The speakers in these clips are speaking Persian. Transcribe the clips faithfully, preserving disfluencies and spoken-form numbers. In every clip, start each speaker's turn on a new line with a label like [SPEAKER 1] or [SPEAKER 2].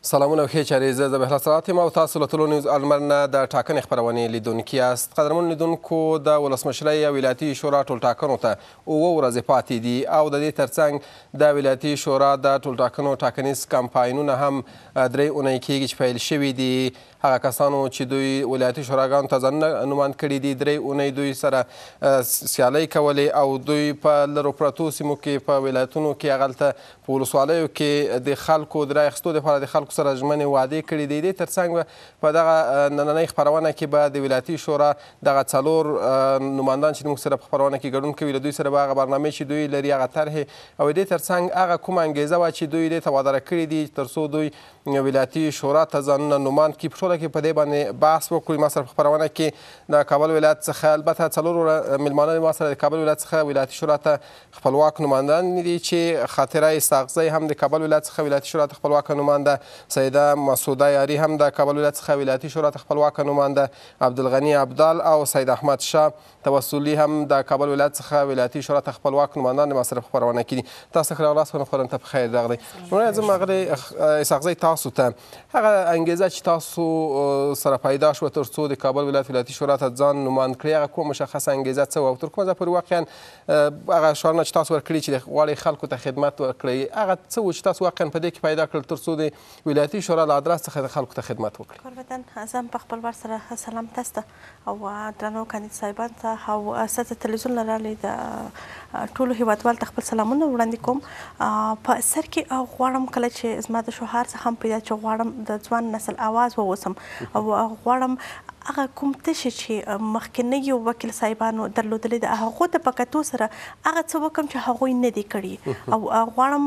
[SPEAKER 1] سلامونه او ښې چارې. زه ذبیح الله صلات یم او تاسو له ټولو نیوز المر نه د ټاکنې خپرونې لیدونکي یاست. قدرمنو لیدونکو، د ولسمشرۍ او ولایتي شورا ټولټاکنو ته اووه ورځې پاتې دي او د دې ترڅنګ د ولایتي شورا د ټولټاکنو ټاکنیز کمپاینونه هم درې اونۍ کېږي چې پیل شوي دي. هغه کسانو چې دوی ولایتي شوراګانو ته ځانونه نوماند کړي دي، درې اونۍ دوی سره سیالۍ کولې او دوی په لرو پرتو سیمو کې په ولایتونو کې هغلته په ولسوالیو کې د خلکو د رایې اخیستو دپاره د خلکو سره ژمنې وعدې کړي دي. دې ترڅنګ په دغه نننۍ خپرونه کې به د ولایتي شورا دغه څلور نمایندان چې موږ سره په خپرونه کې ګډون کوي، له دوی سره به هغه برنامې چې دوی لري، هغه طرحې او دې ترڅنګ هغه کومه انګیزه وه چې دوی دې ته وعده کړي دي تر څو دوی ولایتي شورا ته ځانونه نوماند کړي. په ټوله کې په دې باندې بحث وکړو. ما سره په خپرونه کې د کابل ولایت څخه البته څلور میلمانه ما سره د کابل ولایت څخه ولایتي شورا ته خپلواک نمایندان دي چې خاطره ساغزی هم د کابل ولایت څخه ولایتي شورا ته خپلواکه نماینده، سیده مسعوده یاري هم د کابل ولایت څخه ولایتي شورا ته خپلواکه نماینده، عبدالغني عبدال او سید احمد شاه توسلي هم د کابل ولایت څخه ولایتي شورا ته خپلواک نمایندان ما سره په خپرونه کې دي. تاسو ښه راغلاست. خپرونې ته په خیر راغلی. لومړی ځم هغه ساغزی تاسو ته هغه انګیزه چې تاسو سره پیدا شوه تر څو د کابل ولایت ولایتي شورا ته ځان نوماند کړي، هغه کومه مشخصه انګیزه څه وه او تر کومه ځایه پورې واقعا هغه شعارونه چې تاسو ورکړي چې غواړئ خلکو ته خدمت وکړئ، هغه څه و چې تاسو واقعا په دې کې پیدا کړل تر څو د ولایتي شورا له ادرس څخه د خلکو ته خدمت وکړئ؟
[SPEAKER 2] قربتن زه هم په خپل وار سره سلام تاسو ته او درنو کاندید صاحبان ته او اساس تلویزیون له لارې د ټولو هیوادوالو ته خپل سلامونه وړاندې کوم. په سر کې غواړم کله چې زما د شوهر څخه هم پیدا چې غواړم د ځوان نسل آواز واوسم او غواړم هغه کوم تشې چې مخکینیو وکیل صاحبانو درلودلې د هغو ته په کتو سره هغه څه وکړم چې هغوی نه دي کړي او غواړم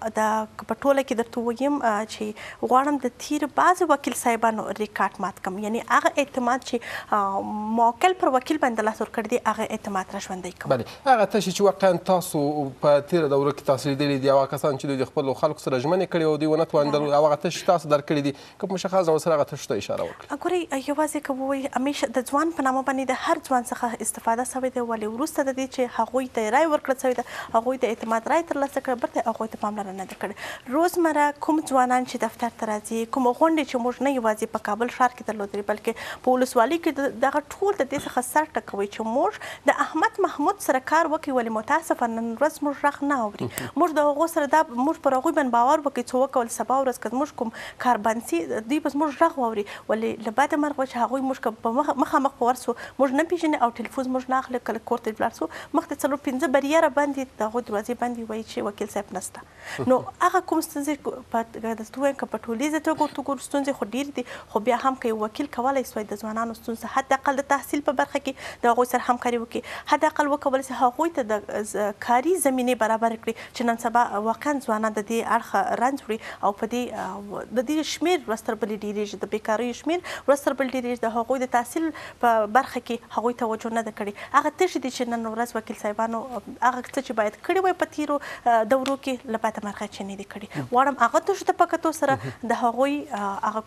[SPEAKER 2] د په ټوله کې درته ووایم چې غواړم د تیر بعضې وکیل صاحبانو ریکارډ مات کړم، یعنې هغه اعتماد چې موکل پر وکیل باندې لاس ورکړی دی هغه اعتماد را ژوندی کړم.
[SPEAKER 1] بلې هغه تشې چې واقعا تاسو په تېره دوره کې تاسو لیدلي دي، هغه کسان چې دوی د خپلو خلکو سره ژمنې کړي او دوی ونه توانېدل او هغه تشې تاسو درکړي دي، که په مشخص ډول سره هغه تشو ته اشاره وکړئ.
[SPEAKER 2] ګورئ یوازې که ووایي همیشه د ځوان په نامه باندې د هر ځوان څخه استفاده سوې ده، ولې وروسته د دې چې هغوی ته رایې ورکړل سوې ده، هغوی د اعتماد رایې ترلاسه کړه، بېرته هغوی ته پاملرنه نه ده کړې. روزمره کوم ځوانان چې دفتر ته راځي، کومه غونډې چې موږ نه یوازې په کابل ښار کې درلودلې بلکې په ولسوالۍ کې دغه ټول د دې څخه سر ټکوي چې موږ د احمد محمود سره کار وکړي، ولې متاسفه نن ورځ موږ غږ نه اوري. موږ د هغو سره دا موږ پر هغوی باندې باور وکړي څه وکول سبا ورځ که زموږ کوم کار بند سي دوی به زموږ غږ واوري، ولې له بده مرغه چې هغوی موږ که په مخامخ په ورسو موږ نه پیژنې او ټلیفون موږ نه اخلي، کله کور ته ولاړ سو مخکې څلور پنځه بریره باندې د هغوی دروازې باندې وایي چې وکیل صاحب نشته. نو هغه کوم ستونزې په درته ووایم که په ټولیزه توګه ورته وګورو ستونزې خو ډېرې دي، خو بیا هم که یو وکیل کولی سوای د ځوانانو ستونزه حداقل د تحصیل په برخه کې د هغوی سره همکاري وکړي، حداقل وکولی سي هغوی ته د کاري زمینې برابر کړي چې نن سبا واقعا ځوانان د دې اړخه رنځ وړي او په دې د دې شمېر ورځ تر بلې ډېرېږي، د بېکاریو شمېر ورځ تر بلې ډېرېږي، د هغوی د تحصیل په برخه کې هغوی توجه نه ده کړې. هغه تشې دي چې نن ورځ وکیل صاحبانو هغه څه چې باید کړي وای په تیرو دورو کې له بده مرغه چې نه دي کړي. غواړم هغه تشو ته په کتو سره د هغوی هغه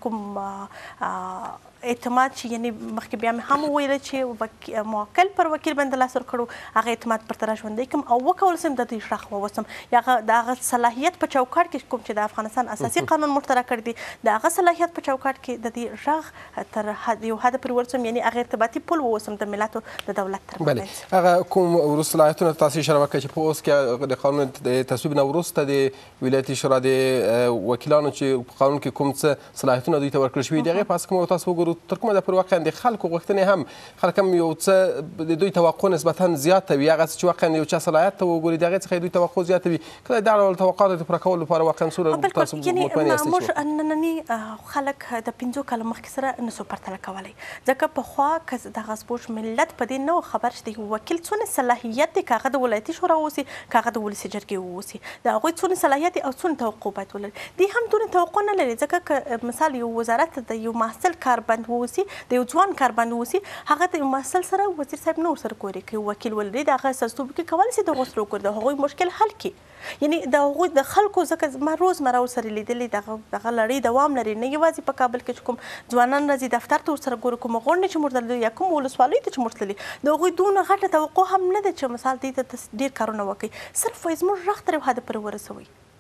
[SPEAKER 2] کوم اعتماد چې یعنې مخکې بیا مې هم وویله چې موکل پر وکیل باندې لاس ورکړو هغه اعتماد پر ته را ژوندی کړم او وکولی سم د دوی غږ واوسم، یا د هغه صلاحیت په چوکاټ کې کوم چې د افغانستان اساسي قانون موږ ته راکړی دی د هغه صلاحیت په چوکاټ کې د دې غږ تر یو حده پورې ورسوم، یعنې هغه ارتباطي پل واوسم د ملتو د دولت تر منځ.
[SPEAKER 1] هغه کوم وروسته صلاحیتونه تاسو اشاره وکړئ چې په اوس کې د قانون د تصویب نه وروسته د ولایتي شورا د وکیلانو چې په قانون کې کوم څه صلاحیتونه دوی ته ورکړل شوي دي، هغې په اساس که تاسو وګورو تر کومه ده پورې واقعا د خلکو غوښتنې هم خلک هم یو څه د دوی توقع نسبتا زیاته وي، هغه څه چې واقعا یو چا صلاحیت ته وګوري د هغې څخه دوی توقع زیاته وي، که د دغه ډول توقعاتو د پوره کولو لپاره واقعا څومره تاسو مطمئن یاستئ؟
[SPEAKER 2] موږ ننني خلک د پنځو کالو مخکې سره نسو پرتله کولی، ځکه پخوا که دغه زموږ ملت په دې نه و خبر چې د وکیل څونه صلاحیت دی، که هغه د ولایتي شورا واوسي که هغه د ولسي جرګې واوسي، د هغوی څونه صلاحیت دی او څونه توقع باید ولري. دوی هم دونه توقع نه لري، ځکه که مثال یو وزارت د یو محصل کاربند واوسي، د یو ځوان کاربند واوسي، هغه د یو محصل سره وزیر صاحب نه ورسره ګوري، که یو وکیل ولري د هغه استازیتوب کې کولی سي د هغو سره وګوري، د هغوی مشکل حل کړي. یعنې د هغوی د خلکو ځکه ما روزمره ورسره لیدلي دغه دغه لړۍ دوام لري، نه یوازې په کابل کې چې کوم ځوانان راځي دفتر ته ورسره ګورو، کومه غونډې چې موږ درلودې یا کوم ولسوالیو ته چې موږ تللي، د هغوی دونه غټه توقع هم نه ده چې مثال دې ته ډېر کارونه وکړي، صرف وایي زموږ غږ تر یو حده پورې ورسوئ.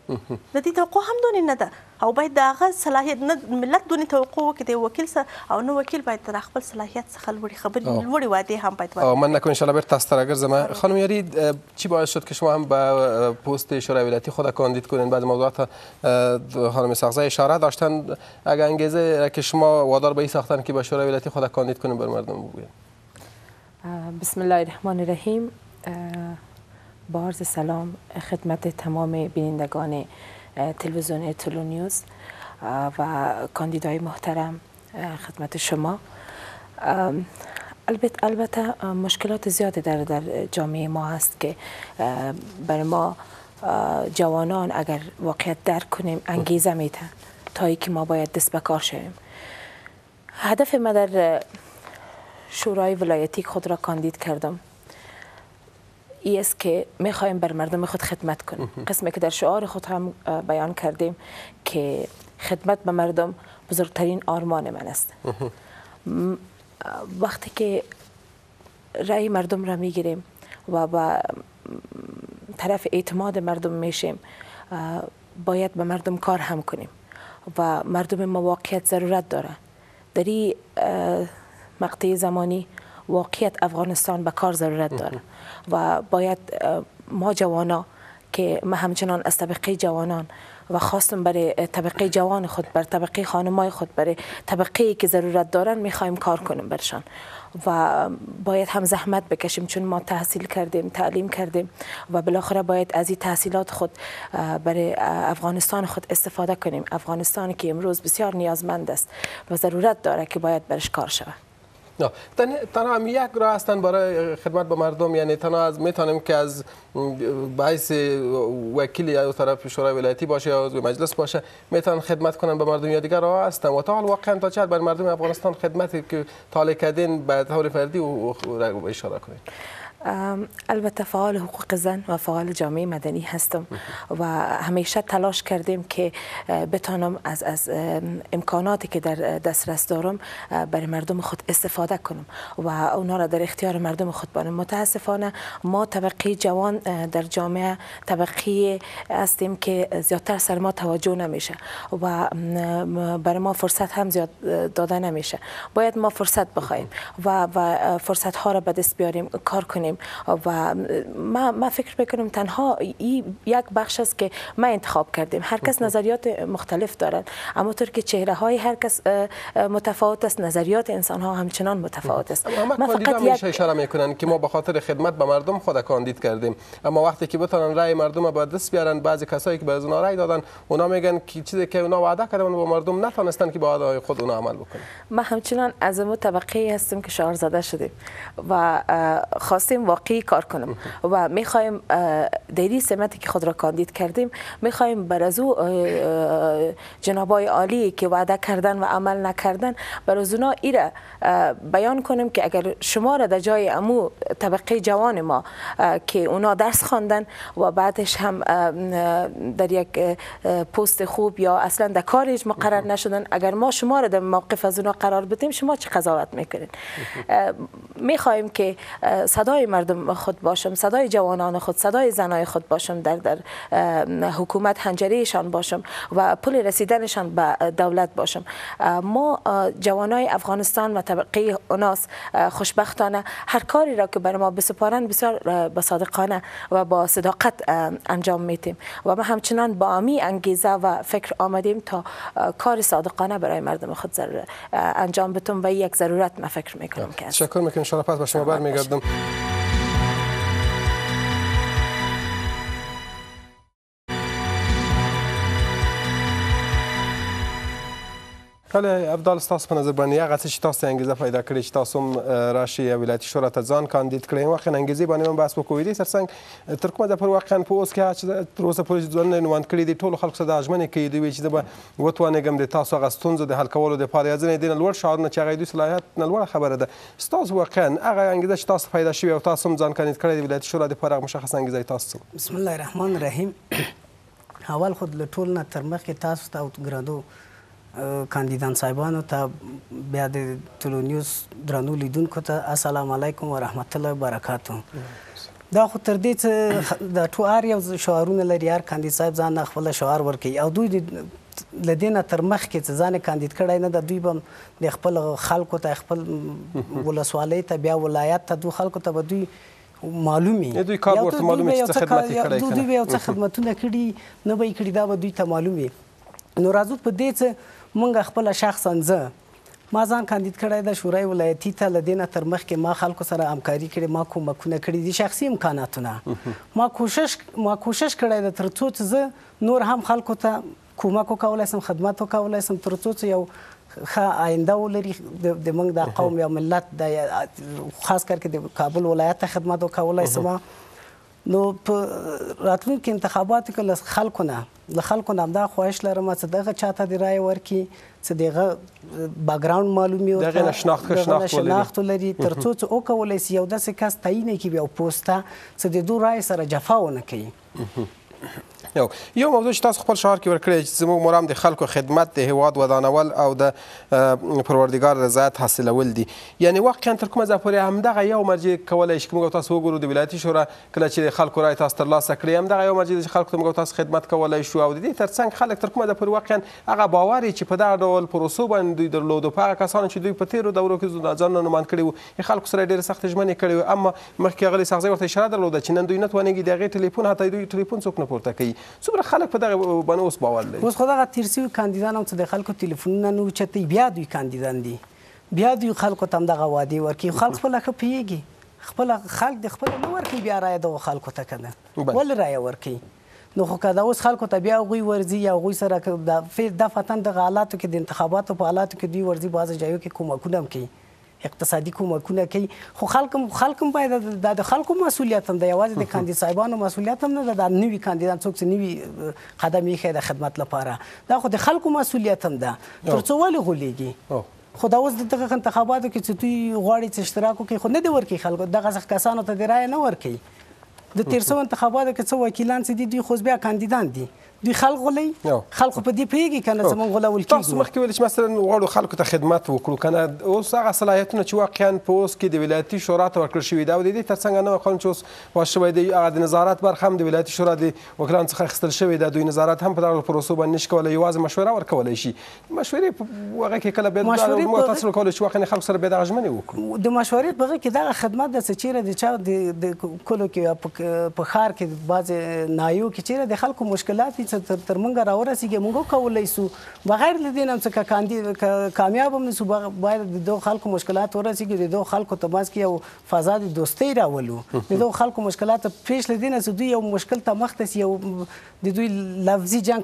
[SPEAKER 2] د دې توقع هم دونې نه ده او باید د هغه صلاحیت نه ملت دونې توقع وکړي د وکیل سره او نه وکیل باید تر خپل صلاحیت څخه لوړې خبرې لوړې وعدې هم باید
[SPEAKER 1] وکړي. من نکنم انشاءالله بیرته تاسو ته راگرځم. خانم یاری چی باعث شد که شما هم به پست شورای ولایتی خود کاندید کنین؟ بعضی موضوعات خانم ساغزه اشاره داشتن، اگر انگیزه را که شما وادار به این ساختن که به شورای ولایتی خود کاندید کنین بر مردم بگوین.
[SPEAKER 3] بسم الله الرحمن الرحیم. با عرض سلام خدمت تمام بینندگان تلویزیون تولونیوز و کاندیدای محترم، خدمت شما. البته البته مشکلات زیادی در در جامعه ما هست که برای ما جوانان اگر واقعیت درک کنیم انگیزه میتن تا ای که ما باید دست به کار شویم. هدف ما در شورای ولایتی خود را کاندید کردم ای است که میخوایم بر مردم خود خدمت کنیم. قسمی که در شعار خود هم بیان کردیم که خدمت به مردم بزرگترین آرمان من است. وقتی که رأی مردم را میگیریم و با طرف اعتماد مردم میشیم باید به مردم کار هم کنیم و مردم ما واقعیت ضرورت داره. در این مقطع زمانی واقعیت افغانستان به کار ضرورت داره و باید ما جوانا که ما همچنان از طبقه جوانان و خواستم برای طبقه جوان خود، بر طبقه خانمای خود، برای طبقه که ضرورت دارن میخوایم کار کنیم برشان و باید هم زحمت بکشیم چون ما تحصیل کردیم، تعلیم کردیم و بالاخره باید از این تحصیلات خود برای افغانستان خود استفاده کنیم. افغانستان که امروز بسیار نیازمند است و ضرورت داره که باید برش کار شود.
[SPEAKER 1] تنها هم یک راه هستن برای خدمت به مردم، یعنی تنها از میتونیم که از بحث وکیل یا طرف شورای ولایتی باشه یا عضو مجلس باشه میتونن خدمت کنن به مردم، یا دیگر راه هستن و تا حال واقعا تا چقدر برای مردم افغانستان خدمتی که طالع کردین به طور فردی و اشاره کنید؟
[SPEAKER 3] البته فعال حقوق زن و فعال جامعه مدنی هستم و همیشه تلاش کردیم که بتانم از از امکاناتی که در دسترس دارم برای مردم خود استفاده کنم و اونا را در اختیار مردم خود بانم. متاسفانه ما طبقه جوان در جامعه طبقه هستیم که زیادتر سر ما توجه نمیشه و برای ما فرصت هم زیاد داده نمیشه. باید ما فرصت بخوایم و و فرصت ها را به دست بیاریم، کار کنیم و ما ما فکر میکنم تنها این یک بخش است که ما انتخاب کردیم. هر کس نظریات مختلف دارن، اما طور که چهره های هر کس متفاوت است، نظریات انسان ها همچنان متفاوت است.
[SPEAKER 1] ما فقط یک اشاره میکنن که ما به خاطر خدمت به مردم خود کاندید کردیم، اما وقتی که بتونن رای مردم به دست بیارن، بعضی کسایی که به از اونها رای دادن اونا میگن که چیزی که اونا وعده کردن با مردم نتونستن که با وعده خود اونا عمل بکنن.
[SPEAKER 3] ما همچنان از اون طبقه هستیم که شعار زده شدیم و خواستیم واقعی کار کنم و میخوایم دیری سمتی که خود را کاندید کردیم میخوایم بر از او جنابای عالی که وعده کردن و عمل نکردن بر از اونا ایره بیان کنیم که اگر شما را در جای امو طبقه جوان ما که اونا درس خواندن و بعدش هم در یک پست خوب یا اصلا در کارش مقرر نشدن، اگر ما شما را در موقف از اونا قرار بدیم شما چه قضاوت میکنین؟ میخوایم که صدای مردم خود باشم، صدای جوانان خود، صدای زنای خود باشم، در در حکومت هنجریشان باشم و پل رسیدنشان به دولت باشم. ما جوانای افغانستان و طبقه اوناس خوشبختانه هر کاری را که برای ما بسپارن بسیار با صادقانه و با صداقت انجام میتیم و ما همچنان با امی انگیزه و فکر آمدیم تا کار صادقانه برای مردم خود انجام بتیم و یک ضرورت ما فکر میکنم که
[SPEAKER 1] تشکر میکنم. ان شاء الله پس با شما برمیگردم. کله افضل تاسو په نظر باندې هغه څه چې تاسو انګیزه پیدا کړې چې تاسو هم راشي ولایتي شورا ته ځان کاندید کړئ، واقعا انګیزې باندې هم بحث وکړو. دې ترڅنګ تر کومه ده پورې واقعا په اوس کې چې تر اوسه پورې ځوانان نوند کړي دي ټولو خلکو سره دا ژمنې کوي دوی چې زه به وتوانېږم د تاسو هغه ستونزو د حل کولو دپاره یا ځینې دې نه لوړ شعارونه چې هغه دوی صلاحیت نه لوړه خبره ده. ستاسو واقعا هغه انګیزه چې تاسو پیدا شوې او تاسو هم ځان کاندید کړی د ولایتي شورا دپاره هغه مشخصه انګیزه تاسو؟
[SPEAKER 4] بسم الله الرحمن الرحیم. اول خود له ټول نه تر مخکې تاسو ته او ګرانو کاندیدان صاحبانو ته بیا د تولونیوز درنو لیدونکو ته السلام علیکم و رحمت الله وبرکاته. دا خو تر دې څه د ټو هر یو شعارونه لري، هر کاندید صاحب ځان نه خپله شعار ورکوي او دوی له دې نه تر مخکې چې ځان یې کاندید کړی نه ده، دوی به د خپل خلکو ته خپل ولسوالۍ ته بیا ولایت ته دوی خلکو ته به دوی معلوم وي،
[SPEAKER 1] دوی کار ورته معلوم وي چې څه خدمت یې کړی،
[SPEAKER 4] دوی به یو څه خدمتونه کړي نه به یې کړي، دا به دوی ته معلوم وي. نو راځو په دې څه موږ خپله شخصا زه ما ځان کاندید کړی ده شورای ولایتي ته، له دې نه تر مخکې ما خلکو سره همکاري کړې، ما کومکونه کړي دي شخصي امکاناتونه، ما کوشش ما کوشش کړی ده تر څو چې زه نور هم خلکو ته کومک وکولی سم، خدمت وکولی سم، تر څو چې یو ښه آینده ولري د موږ د قوم یا ملت د خاص کر کې د کابل ولایت ته خدمت وکولی سم. نو په راتلونکي انتخاباتو کې له خلکو نه له خلکو نه همدا خواهش لرم چې دغه چاته د رایې ورکړي چې دغه باکګراوند معلوم وي،
[SPEAKER 1] دغه نه
[SPEAKER 4] شناخت ولري، تر څو چې وکولی سي یو داسې کس تعین کړي یو پوسټ ته چې د دوی رایې سره جفا ونه کوي.
[SPEAKER 1] یو یو موضوع چې تاسو خپل شعار کې ورکړی چې زموږ مرام د خلکو خدمت، د هیواد ودانول او د پروردګار رضایت حاصلول دي. یعنی واقعا تر کومه ځایه پورې همدغه یو مرجع کولی شي که موږ تاسو وګورو د ولایتي شورا کله چې د خلکو رایې تاسو ترلاسه کړئ، همدغه یو مرجع چې خلکو ته موږ تاسو خدمت کولی شو، او د دې تر څنګ خلک تر کومه ځایه پورې واقعا هغه باور چې په دغه ډول پروسو باندې دوی درلودو، په هغه کسانو چې دوی په تېرو دورو کې ځانونه نومان کړي وو، خلکو سره ډېرې سختې ژمنې کړې وې، اما مخکې ښاغلي ساغزی ورته اشاره درلوده چې نن دوی نه توانېږي د هغې ټلیفون حتی دوی ټلیفون څوک نه پورته کوي. څومره خلک په دغه باندې اوس باور لري؟ اوس
[SPEAKER 4] خو دغه تېر سوي کاندیدان هم چې د خلکو ټلیفونونه نه اوچتوي، بیا دوی کاندیدان دي، بیا دوی خلکو ته همدغه وعدې ورکوي. خلک خپله ښه پوهېږي، خپله خلک د خپله نه ورکوي بیا رایه دغو خلکو ته، که نه ولې رایه ورکوي؟ نو خو که دا اوس خلکو ته بیا هغوی ورځي یا هغوی سره دا فتن دغه حالاتو کې د انتخاباتو په حالاتو کې دوی ورځي، بعضو ځایو کې کومکونه هم کوي، اقتصادي کومکونه کوي، خو خلک هم باید دا د خلکو مسؤلیت هم ده، یوازې د کاندید صاحبانو مسؤلیت هم نه ده، دا نوي کاندیدان څوک چې نوي قدم ایښی د خدمت لپاره، دا خو د خلکو مسؤلیت هم ده، تر څو ولې غولېږي؟ خو دا اوس دغه انتخاباتو کې چې دوی غواړي چې اشتراک وکړي، خو نه دې ورکوي خلکو، دغه کسانو ته د رایې نه ورکوي. د تېر سوو انتخاباتو کې څه وکیلان چې دي دوی خو بیا کاندیدان دي، دوی خلک غولوي، خلکو په دې پوهېږي که نه زموږ غولول کېږي.
[SPEAKER 1] تاسو مخکې ویل چې مثلا غواړو خلکو ته خدمت وکړو، که نه اوس هغه صلاحیتونه چې واقعا په اوس کې د ولایتي شورا ته ورکړل شوي ده او د دې تر څنګ نوی قانون چې اوس وضع شوی دی، هغه د نظارت برخه هم د ولایتي شورا د وکیلانو څخه اخیستل شوې ده، دوی نظارت هم په دغه پروسو باندې نشي کولی، یوازې مشوره ورکولی شي. مشورې په هغه کې کله بیا موږ تاسو کولی چې واقعا خلکو سره بیا دغه ژمنې وکړو.
[SPEAKER 4] د مشورې په هغه کې دغه خدمت ده چې چېرې د چا د کلو کې په ښار کې بعضې نایو کې چېرې د خلکو مشکلات وي چې تر موږ راورسېږي، موږ وکولی سو بغیر له دې نه هم څه که کاندید کامیاب هم نه سو، باید د دغو خلکو مشکلات ورسېږي، د دغو خلکو په منځ کې یو فضا د دوستۍ راولو، د دغو خلکو مشکلات پیش له دې نه چې دوی یو مشکل ته مخ ته سي، یو د دوی لفظي جنګ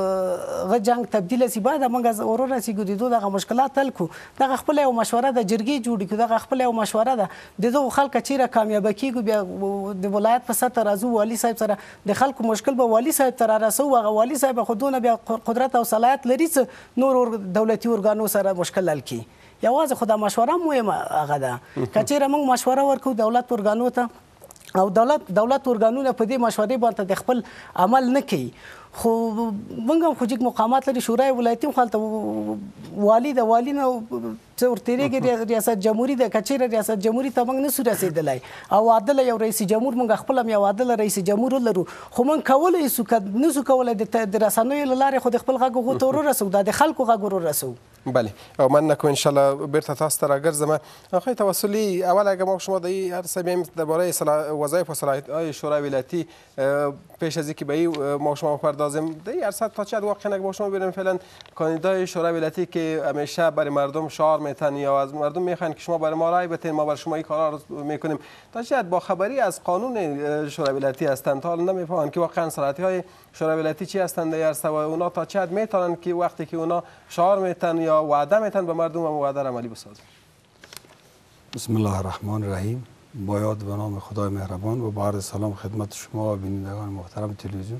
[SPEAKER 4] په هغه جنګ تبدیله سي، باید موږ ورورسېږو، د دوی دغه مشکلات حل کړو. دغه خپله یو مشوره ده، جرګې جوړې کړو، دغه خپله یو مشوره ده، د دغو خلکو چېرې کامیابه کېږو بیا د ولایت په سطح راځو، والي صاحب سره د خلکو مشکل به والي صاحب ته رارسوو، هغه والي صاحب خو دونه بیا قدرت او صلاحیت لري چې نور دولتي ارګانو سره مشکل حل کړي. یوازې خو دا مشوره مهمه هغه ده، که چېرې موږ مشوره ورکړو دولت ارګانو ته او دولت دولت ارګانونه په دې مشورې باندې د خپل عمل نه کوي، خو موږ هم خو جګ مقامات لري، شورای ولایتي هم هلته والي د والي نه څه ورتېرېږي، ریاست جمهوري ده، که چېرې ریاست جمهوري ته موږ نسو رسېدلی او عادله یو رئیس جمهور موږ خپل هم یو عادله رئیس جمهور ولرو، خو موږ کولی سو که نسو کولی د رسنیو له لارې خو د خپل غږ هغو ته ورورسوو، دا د خلکو غږ ورورسوو.
[SPEAKER 1] بله، او مننه کوم انشالله بیرته تاسو ته راګرځم. آقای توسلی، اول اگر ما شما در هر سه بیایم درباره وظایف و صلاحیت‌های شورای ولایتی پیش از اینکه به این ما شما بپردازیم، در این عرصه تا چه حد واقعا اگر ما شما ببینیم فعلا کاندیدای شورای ولایتی که همیشه برای مردم شعار میتن یا از مردم میخوان که شما برای ما رای بدین، ما برای شما این کارا رو میکنیم، تا چه حد با خبری از قانون شورای ولایتی هستند، تا حالا نمیفهمن که واقعا صلاحیت‌های شورای ولایتی چی هستند در عرصه و اونا تا چه حد میتونن که وقتی که اونا شعار میتن یا وعده میتن به مردم و وعده عملی بسازن.
[SPEAKER 5] بسم الله الرحمن الرحیم. با یاد به نام خدای مهربان و با عرض سلام خدمت شما و بینندگان محترم تلویزیون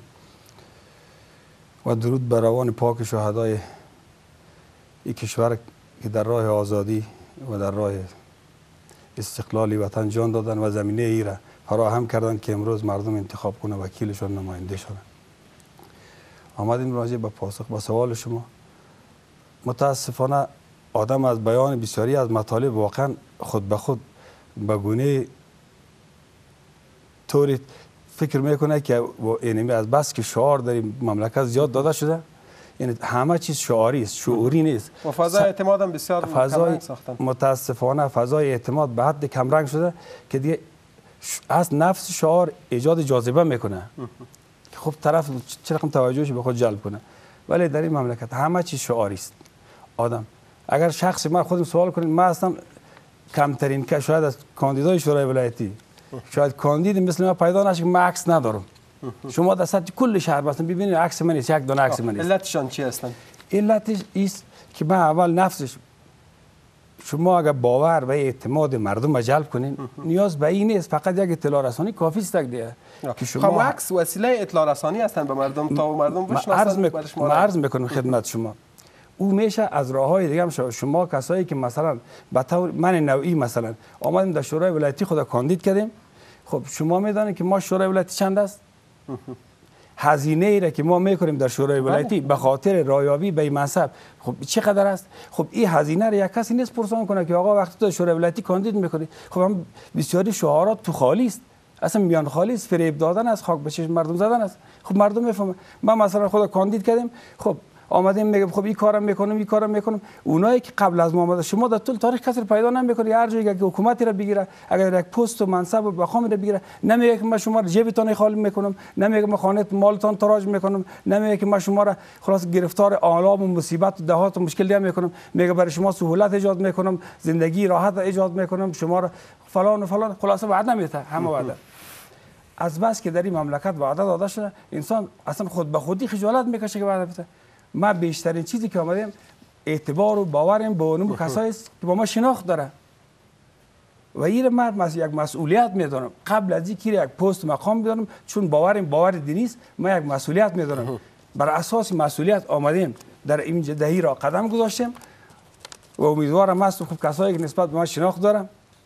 [SPEAKER 5] و درود بر روان پاک شهدای این کشور که در راه آزادی و در راه استقلال وطن جان دادن و زمینه ای را فراهم کردن که امروز مردم انتخاب کنه وکیلشون نماینده شدن. آمدیم راجع به پاسخ به سوال شما. متاسفانه آدم از بیان بسیاری از مطالب واقعا خود به خود به گونه طوری فکر میکنه که اینمی از بس که شعار در مملکت زیاد داده شده، یعنی همه چیز شعاری است، شعوری نیست.
[SPEAKER 1] و فضای اعتماد هم بسیار
[SPEAKER 5] فضای
[SPEAKER 1] ساختن. متاسفانه
[SPEAKER 5] فضای اعتماد به حد کمرنگ شده که دیگه از نفس شعار ایجاد جاذبه میکنه. خب طرف چه رقم توجهش به خود جلب کنه. ولی در این مملکت همه چیز شعاری است. آدم اگر شخص من خودم سوال کنید، من اصلا کمترین که شاید از کاندیدای شورای ولایتی شاید کاندید مثل من پیدا نشه که من عکس ندارم. شما در سطح کل شهر مثلا ببینید عکس من نیست، یک دونه عکس من نیست.
[SPEAKER 1] علتشان چی هستن؟
[SPEAKER 5] علتش است که من اول نفسش شما اگر باور و اعتماد مردم را جلب کنین، نیاز به این نیست، فقط یک اطلاع رسانی کافی است دیگه.
[SPEAKER 1] که شما عکس وسیله اطلاع رسانی هستن به مردم تا مردم بشناسن.
[SPEAKER 5] من عرض میکنم خدمت شما، او میشه از راههای دیگه هم شما, شما کسایی که مثلا به طور من نوعی مثلا آمدیم در شورای ولایتی خود کاندید کردیم. خب شما میدانید که ما شورای ولایتی چند است؟ هزینه ای را که ما میکنیم در شورای ولایتی به خاطر رایابی به این منصب خب چقدر است؟ خب این هزینه را یک کسی نیست پرسان کنه که آقا وقتی تو شورای ولایتی کاندید میکنی. خب هم بسیاری شعارات تو خالی است، اصلا میان خالی است، فریب دادن است، خاک به چشم مردم زدن است. خب مردم میفهمن. من مثلا خود کاندید کردیم، خب آمدیم میگم خب این کارم میکنم این کارم میکنم. اونایی که قبل از ما آمده شما در طول تاریخ کسی پیدا نمیکنه هر جایی که حکومتی را بگیره، اگر یک پست و منصب و مقام را بگیره، نمیگه که من شما را جیبتون خالی میکنم، نمیگه من خانه مالتون تراج میکنم، نمیگه که من شما را خلاص گرفتار آلام و مصیبت و دهات و مشکل دیگه میکنم، میگه برای شما سهولت ایجاد میکنم، زندگی راحت ایجاد میکنم، شما را فلان و فلان. خلاص وعده میده، همه وعده. از بس که در این مملکت وعده داده شده، انسان اصلا خود به خودی خجالت میکشه که وعده بده. ما بیشترین چیزی که آمدیم اعتبار و باورم به اون کسایی است که با ما شناخت داره و این من یک مسئولیت میدونم. قبل از اینکه یک پست مقام میدونم، چون باورم باور دینی است، ما یک مسئولیت میدونم. بر اساس مسئولیت آمدیم در این دهی را قدم گذاشتیم و امیدوارم است خوب کسایی که نسبت به ما شناخت دارم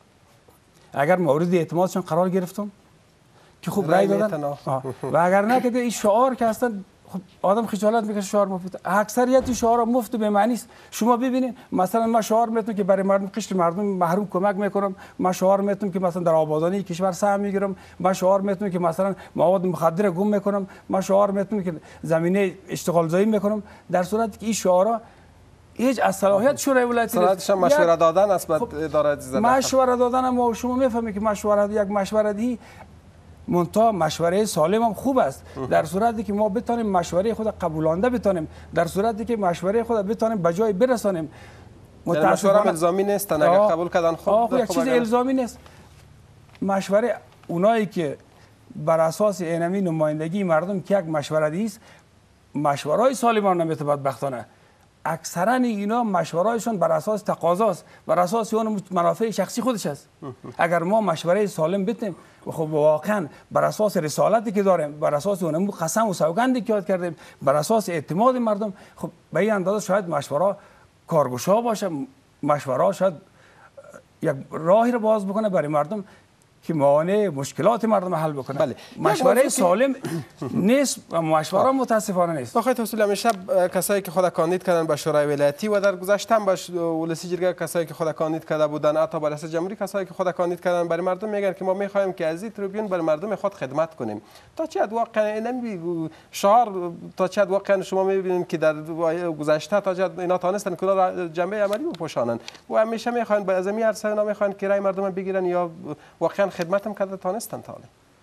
[SPEAKER 5] اگر مورد اعتمادشون قرار گرفتم که خوب رای دادن و اگر نه که این شعار که هستن خب آدم خجالت میکشه شعار مفت. اکثریت شعارها مفت به معنی است. شما ببینید مثلا ما شعار میتونم که برای مردم قشر مردم محروم کمک میکنم، ما شعار میتونم که مثلا در آبادانی کشور سهم میگیرم، ما شعار میتونم که مثلا مواد مخدر گم میکنم، ما شعار میتونم که زمینه اشتغال زایی میکنم، در صورتی که این شعارها هیچ از صلاحیت شورای ولایتی
[SPEAKER 1] نیست. مشوره دادن است به اداره زده.
[SPEAKER 5] مشوره دادن ما شما میفهمید که مشوره یک مشوره دی منتها مشوره سالم هم خوب است در صورتی که ما بتانیم مشوره خود قبولانده بتانیم، در صورتی که مشوره خود بتانیم به جای برسانیم.
[SPEAKER 1] مشوره الزامی نیست، اگر قبول کردن خوب
[SPEAKER 5] یک چیز الزامی نیست. مشوره اونایی که بر اساس اینمی نمایندگی مردم که یک مشوره است، مشورهای سالمان نمیتونه بدبختانه. اکثرا اینا مشورهایشون بر اساس تقاضاست، بر اساس اون منافع شخصی خودش است. اگر ما مشوره سالم بتیم و خب واقعا بر اساس رسالتی که داریم، بر اساس اون قسم و سوگندی که یاد کردیم، بر اساس اعتماد مردم، خب به این اندازه شاید مشوره کارگشا باشه، مشوره شاید یک راهی رو باز بکنه برای مردم که موانع مشکلات مردم حل بکنه. بله. مشوره سالم نیست و مشوره متاسفانه نیست.
[SPEAKER 1] آقای توصیل، همیشه کسایی که خود کاندید کردن به شورای ولایتی و در گذشته هم به ولسی جرگه کسایی که خود کاندید کرده بودن، حتی به ریاست جمهوری کسایی که خود کاندید کردن برای مردم میگن که ما میخوایم که از این تریبیون برای مردم خود خدمت کنیم. تا چه حد واقعا نمی شعار تا چه حد واقعا شما میبینید که در گذشته تا چه حد اینا تانستن که را جنبه عملی بپوشانن و همیشه میخوان به از این عرصه اینا میخوان که رای مردم بگیرن یا واقعا خدمت هم کرده تانستن تا حالا؟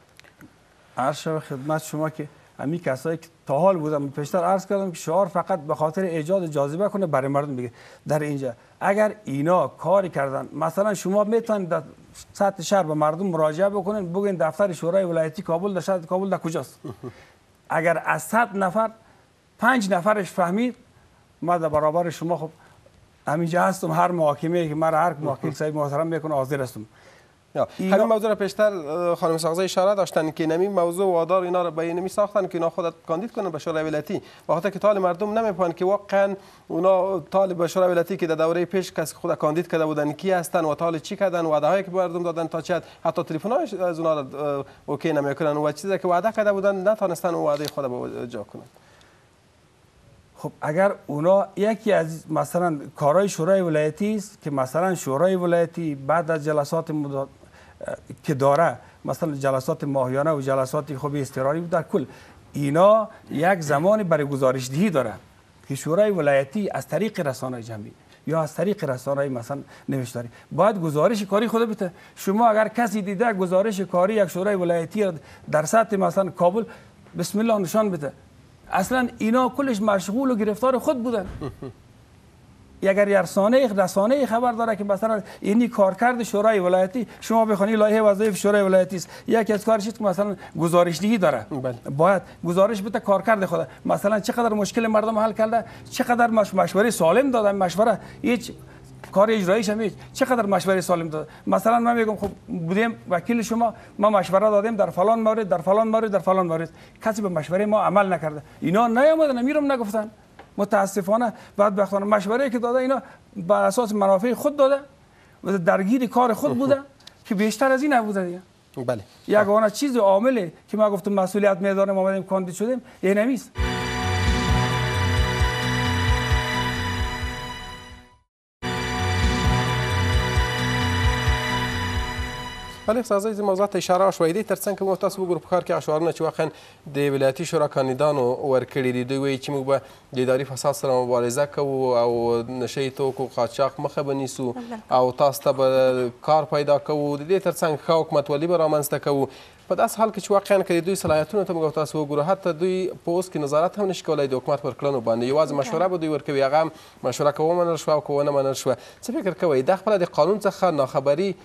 [SPEAKER 5] عرض شد خدمت شما که همین کسایی که تا حال بودم پیشتر عرض کردم که شعار فقط به خاطر ایجاد جاذبه کنه برای مردم بگه. در اینجا اگر اینا کاری کردن، مثلا شما میتونید در سطح شهر به مردم مراجعه بکنین، بگین دفتر شورای ولایتی کابل در شهر کابل در کجاست. اگر از صد نفر پنج نفرش فهمید، ما در برابر شما خب همینجا هستم، هر محاکمه که مرا هر محقق صاحب محترم میکنه حاضر هستم.
[SPEAKER 1] همین موضوع را پیشتر خانم ساغزه اشاره داشتن که نمی موضوع وادار اینا را به اینمی ساختن که اینا خود کاندید کنن به شورای ولایتی، با خاطر که طال مردم نمیپان که واقعا اونا طالب به شورای ولایتی که در دوره پیش کسی خود کاندید کرده بودن کی هستن و طال چی کردن، وعده هایی که مردم دادن تا چه حتی تلفن هایش از اونا را اوکی نمیکنن و چیزی که وعده کرده بودن نتونستن اون وعده خود به اجرا کنن.
[SPEAKER 5] خب اگر اونا یکی از مثلا کارهای شورای ولایتی است که مثلا شورای ولایتی بعد از جلسات مداد که داره مثلا جلسات ماهیانه و جلسات خوب اضطراری در کل اینا یک زمان برای گزارشدهی داره که شورای ولایتی از طریق رسانه جمعی یا از طریق رسانه مثلا نوشتاری باید گزارش کاری خود بده. شما اگر کسی دیده گزارش کاری یک شورای ولایتی در سطح مثلا کابل بسم الله نشان بده، اصلا اینا کلش مشغول و گرفتار خود بودن. اگر رسانه رسانه خبر داره که مثلا اینی کارکرد شورای ولایتی، شما بخونید لایحه وظایف شورای ولایتی است، یکی از کارش که مثلا گزارشدهی داره، باید گزارش بده کارکرد خود، مثلا چقدر مشکل مردم حل کرده، چقدر مشوره سالم داده، مشوره هیچ کار اجراییش هم چقدر مشوره سالم داده. مثلا من میگم خب بودیم وکیل شما، ما مشوره دادیم در فلان مورد در فلان مورد در فلان مورد، کسی به مشوره ما عمل نکرده، اینا نیامدن میرم نگفتن. متاسفانه بعد بختانه مشوره که داده اینا بر اساس منافع خود داده و درگیر کار خود بوده که بیشتر از این نبوده دیگه.
[SPEAKER 1] بله.
[SPEAKER 5] یگانه چیز عاملی که ما گفتم مسئولیت میداریم اومدیم کاندید شدیم این نمیست.
[SPEAKER 1] بله استاد عزیز موضوعات اشاره شویدی ترڅنګ کوم تاسو وګورئ په کار کې اشوارونه چې واقعا د ولایتي شورا کاندیدانو ورکړي دي. دوی وایي چې موږ به د اداري فساد سره مبارزه کوو او نشهیي توکو قاچاق مخه به نیسو او تاسو ته به کار پیدا کوو. د دې ترڅنګ ښه حکومتولي به رامنځته کوو. په داسې حال کې چې واقعا که د دوی صلاحیتونو ته موږ تاسو وګورو، حتی دوی په اوس کې نظارت هم نشي کولی د حکومت پر کړنو باندې، یوازې مشوره به دوی ورکوي، هغه هم مشوره که ومنل شوه او که ونه منل شوه. څه فکر کوئ دا خپله د قانون څخه ناخبري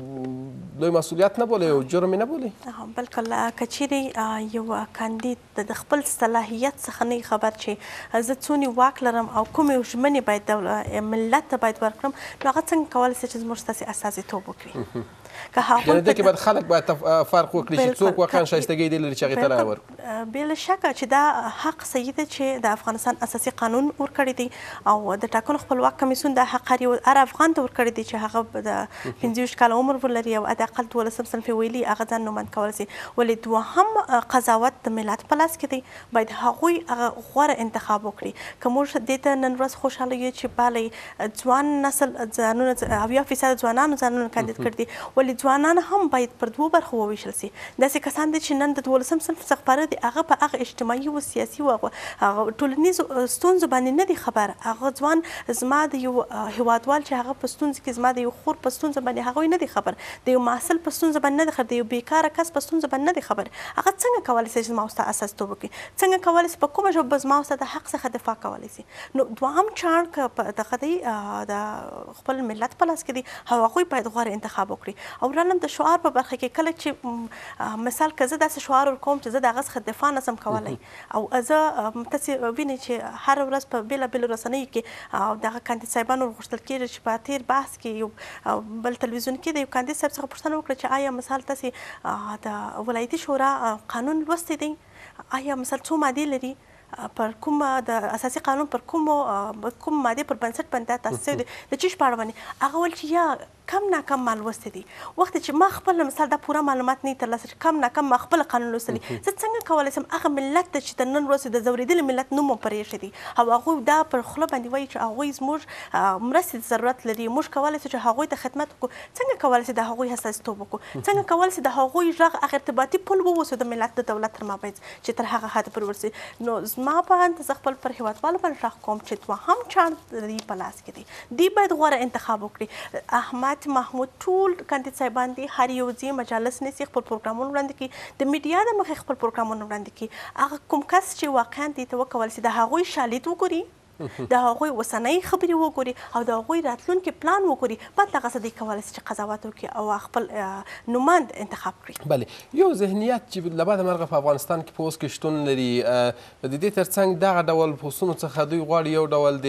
[SPEAKER 1] لوی مسئولیت نه بولي او جرم نه بولي؟
[SPEAKER 2] بلکل که چیرې یو کاندید د خپل صلاحیت څخه نه خبر چې زه څونې واک لرم او کومې ژمنې باید ملت ته باید ورکړم، نو هغه څنګه کولی شي چې زموږ ستاسې استازیتوب وکړي؟
[SPEAKER 1] یعنې دې کې باید خلک باید فرق وکړي چې څوک واقعا شایستګۍ دې لري چې هغې ته رایه ورکړي.
[SPEAKER 2] بې شکه چې دا حق صحیح ده چې د افغانستان اساسي قانون ورکړی دی او د ټاکنو خپلواک کمیسیون دا حق هر افغان ته ورکړی دی چې هغه د پنځه ویشت کاله عمر ولري او حداقل دولسم صنف ویلي هغه ځان نوماند کولی شي. ولې دوهم قضاوت د ملت په لاس کې دی، باید هغوی هغه غوره انتخاب وکړي. که موږ دې ته نن ورځ خوشحاله یو چې بالی ځوان نسل ځانونه اویا فیصده ځوانانو ځانونه کاندید کړي دي، ولې ځوانان هم باید پر دوو برخو وویشل شي. داسې کسان دي چې نن د دولسم صنف څخه پاره دي، هغه په هغه اجتماعي و سیاسي و ټولنیزو ستونزو باندې نه دي خبر. هغه ځوان زما د یو هیوادوال چې هغه په ستونزه کې زما د یو خور په ستونزه باندې هغوی نه دي خبر، د یو محصل په ستونزه باندې نه دي خبر، د یو بیکاره کس په ستونزه باندې نه دي خبر. هغه څنګه کولی شي چې زما او ستا استازیتوب وکړي؟ څنګه کولی شي په کومه ژبه به زما او ستا د حق څخه دفاع کولی شي؟ نو دوهم چاڼ که په دغه دی د خپل ملت په لاس کې دي، هغوی باید غوره انتخاب وکړي. او رالم د شعار په برخه کې کله چې مثال که زه داسې شعار ورکوم چې زه د هغه څخه دفاع نسم کولی او زه تاسې وینئ چې هره ورځ په بېلابېلو رسنیو کې دغه کاندید صاحبان ورغوښتل کېږي چې په تېر بحث کې یو بل تلویزیون کې د یو کاندید صاحب څخه پوښتنه وکړه چې آیا مثال تاسې د ولایتي شورا قانون لوستی دی؟ آیا مثال څو مادې لري؟ پر کوم د اساسي قانون پر کوم کوم ماده پر بنسټ باندې تاسیس شوی دی د چی شپاړه باندې هغه ول چې یا کم نه کم مال لوستی دي. وخت چې ما خپل مثال دا پوره معلومات نه ترلاسه کم نه کم ما خپل قانون لوستلی، زه څنګه کولی شم هغه ملت ته چې د نن ورځې د ځورېدلي ملت نوم پرېښی دی او هغوی دا پر خوله باندې وایي چې هغوی زموږ مرستې ضرورت لري، موږ کولی شو چې هغوی ته خدمت وکړو، څنګه کولی شو د هغوی استازیتوب وکړو، څنګه کولی شو د هغوی غږ هغه ارتباطي پل ووسو د ملت د دولت تر مابین چې تر هغه حده پورې ورسي. نو زما په اند زه خپل پر هېوادوالو باندې غږ کوم چې دوهم چانس د دوی په لاس کې دی، دوی باید غوره انتخاب وکړي. احمد محمود ټول کاندید صاحبان دي، هر یو ځي مجالس نیسي، خپل پروګرامونه وړاندې کړي، د میډیا د مخې خپل پروګرامونه وړاندې کړي. هغه کوم کس چې واقعا دې ته وکولی شي د هغوی شالید وګوري، د هغوی اوسنۍ خبرې وګوري او د هغوی راتلونکي پلان وګوري، بعد دغسې دوی کولی شي چې قضاوت وکړي او خپل نوماند انتخاب کړي.
[SPEAKER 1] بلې یو ذهنیت چې له بعده مرغه په افغانستان کې په اوس کې شتون لري، د دې تر څنګ دغه ډول پوسټونو څخه دوی غواړي یو ډول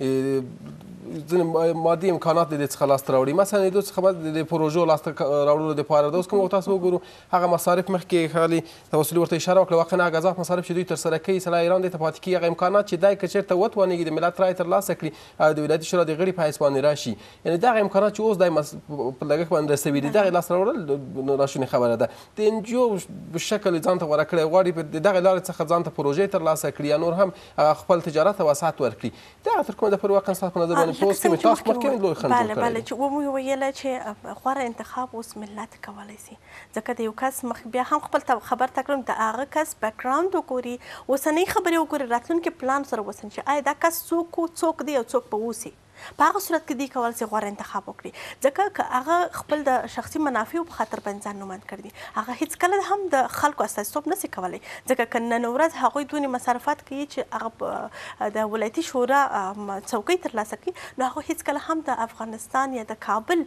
[SPEAKER 1] د ځینې مادي امکانات د دې څخه لاسته راوړي. مثلا د دوی څخه باید د پروژو لاسته راوړلو دپاره د اوس کوم تاسو وګورو هغه مصارف مخکې ښاغلي توسلي ورته اشاره وکړه، واقعا هغه اضافه مصارف چې دوی ترسره کوي سلا ایران دې ته پاتې کېږي، هغه امکانات چې دی که چېرته وتوانېږي د ملت رایې ترلاسه کړي او د ولایتي شورا د غړي په حیث باندې راشي، یعنې دغه امکانات چې اوس دی په لګښت باندې رسوي دي، دغې لاسته راوړل ناشونې خبره ده. د ان جي او په شکل ځان ته غوره کړی غواړي د دغې لارې څخه ځان ته پروژې ترلاسه کړي یا نور هم خپل تجارت ته وسعت ورکړي. دغه تر کومه ده پورې واقعا ستاسو په نظر باندې یعنی پوسټ کې تاسو مخکې لوی خنډ
[SPEAKER 2] بله بله چې ومو ویله چې غوره انتخاب اوس ملت کولی شي ځکه د یو کس مخ بیا هم خپل خبر ته کړم د هغه کس بیکګراوند وګوري اوسنۍ خبرې وګوري راتلونکي پلان سره وسن چې آیا دا کس څوک څوک دی او څوک به اوسي په هغه صورت کې دی کولی شي غوره انتخاب وکړي ځکه که هغه خپل د شخصي منافعو په خاطر باندې ځان نوماند کړي هغه هیڅکله هم د خلکو استازیتوب نشي کولی ځکه که نن ورځ هغوی دونې مصرفات کوي چې هغه د ولایتي شورا څوکۍ ترلاسه کړي نو هغوی هیڅکله هم د افغانستان یا د کابل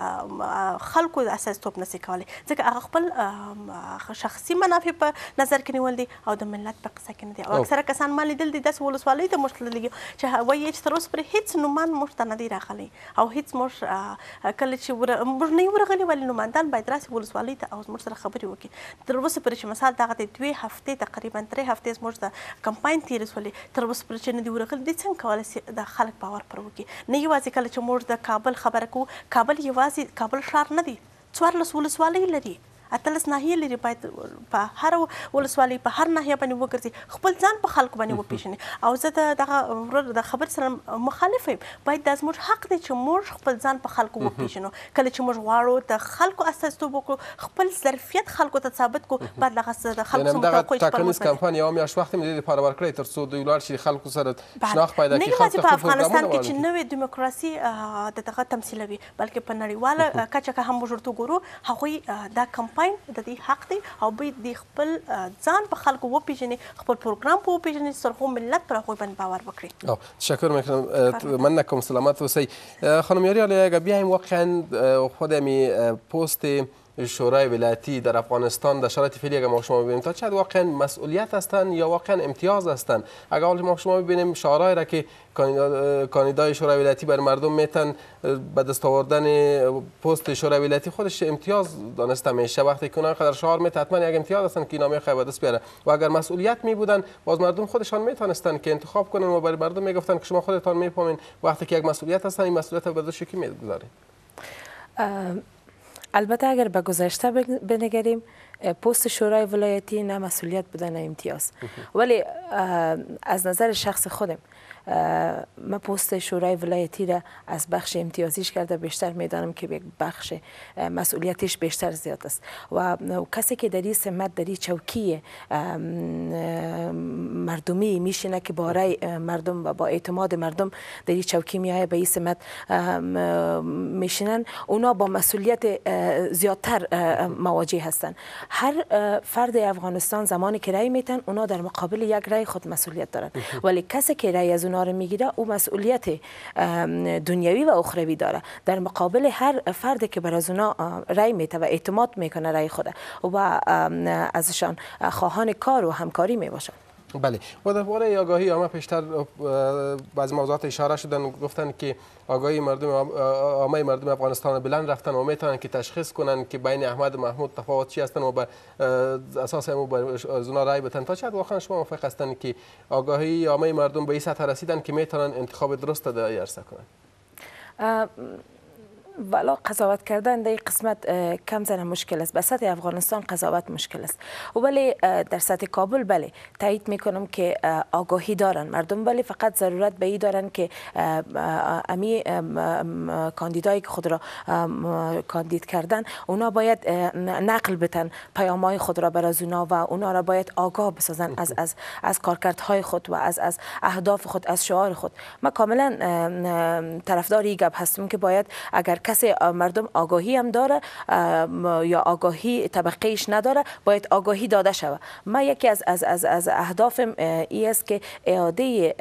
[SPEAKER 2] د خلکو د استازیتوب نشي کولی ځکه هغه خپل شخصي منافع په نظر کې نیول دي او د ملت په قصه کې نه دي او اکثره کسان ما لیدل دي داسې ولسوالۍ ته موږ تللي چې وایي چې تر اوسه پورې هېڅ نومان موږ ته نه دی راغلی او هیڅ موږ کله چې موږ نه یو ورغلي ولې نوماندان باید راسي ولسوالۍ ته او موږ سره خبرې وکړي تر اوسه پورې چې مثال دغه د دوې هفتې تقریبا درې هفتې زموږ د کمپاین تېرې شولې تر اوسه پورې چې نه دي ورغلي دوی څنګه کولی شي د خلک باور پر وکړي نه یوازې کله چې موږ د کابل خبره کوو کابل یوازې کابل ښار نه دی څوارلس ولسوالۍ لري اتلس ناحیې لري باید په هر ولسوالۍ په هر ناحیه باندې وګرځي خپل ځان په خلکو باندې وپېژني او زه د دغه ورور د خبر سره مخالف یم باید دا زموږ حق دی چې موږ خپل ځان په خلکو وپېژنو کله چې موږ غواړو د خلکو استازیتوب وکړو خپل ظرفیت خلکو ته ثابت کړو باید دغه څه د خلکو څخه توقع
[SPEAKER 1] ټاکنیز کمپاین یوه میاشت وخت مې دې لپاره ورکړی تر څو دوی ولاړ شي خلکو سره شناخت پیدا کړي
[SPEAKER 2] نه یوازې په افغانستان کې چې نوې دیموکراسي د دغه تمثیلوي بلکې په نړیواله کچه که هم موږ ورته ګورو هغوی دا کمپاین د دې حق دی او باید د خپل ځان په خلکو وپېژني خپل پروګرام په وپېژني تر څو ملت پر هغوی باندې باور وکړي.
[SPEAKER 1] تشکر میکنم مننه کنم سلامت باشی. خانم یاری اگر بیایم واقعا خود امی پست شورای ولایتی در افغانستان در شرایط فعلی اگر ما شما ببینیم تا چقدر واقعا مسئولیت هستند یا واقعا امتیاز هستند اگر حال ما شما ببینیم شعارهایی را که کاندیدای شورای ولایتی بر مردم میتن به دست آوردن پست شورای ولایتی خودش امتیاز دانسته میشه وقتی که اونها قدر شعار میت حتما یک امتیاز هستند که اینا میخواد به دست بیاره و اگر مسئولیت می بودن باز مردم خودشان میتونستن که انتخاب کنن و برای مردم میگفتن که شما خودتان میفهمین وقتی که یک مسئولیت هستن این مسئولیت به دوش کی میگذارین.
[SPEAKER 3] البته اگر به گذشته بنگریم پست شورای ولایتی نه مسئولیت بوده نه امتیاز ولی از نظر شخص خودم من پست شورای ولایتی را از بخش امتیازیش کرده بیشتر میدانم که یک بخش مسئولیتش بیشتر زیاد است و کسی که در این سمت در این چوکی مردمی میشینه که با رای مردم و با اعتماد مردم در این چوکی میایه به این سمت میشینن اونا با مسئولیت زیادتر مواجه هستند. هر فرد افغانستان زمانی که رای میتن اونا در مقابل یک رای خود مسئولیت دارن ولی کسی که رای از اونا رو میگیره او مسئولیت دنیوی و اخروی داره در مقابل هر فردی که بر از اونا رای میته و اعتماد میکنه رای خوده و ازشان خواهان کار و همکاری میباشن.
[SPEAKER 1] بله و درباره آگاهی عامه پیشتر بعضی موضوعات اشاره شدن گفتن که آگاهی مردم عامه مردم افغانستان بلند رفتن و میتونن که تشخیص کنن که بین احمد و محمود تفاوت چی هستن و به اساس همو از اونا رای بدن تا چقدر واقعا شما موافق هستن که آگاهی عامه مردم به این سطح رسیدن که میتونن انتخاب درست در عرصه کنن؟
[SPEAKER 3] والا قضاوت کردن در این قسمت کم زن مشکل است. به سطح افغانستان قضاوت مشکل است ولی در سطح کابل بله تایید میکنم که آگاهی دارن مردم ولی فقط ضرورت به این دارن که امی کاندیدایی که خود را کاندید کردن اونا باید نقل بتن پیامهای خود را بر از اونا و اونا را باید آگاه بسازن از از از کارکردهای خود و از از اهداف خود از شعار خود. ما کاملا طرفدار این گپ هستم که باید اگر کسی مردم آگاهی هم داره یا آگاهی طبقهش نداره باید آگاهی داده شود. ما یکی از از از از اهدافم ای است که اعاده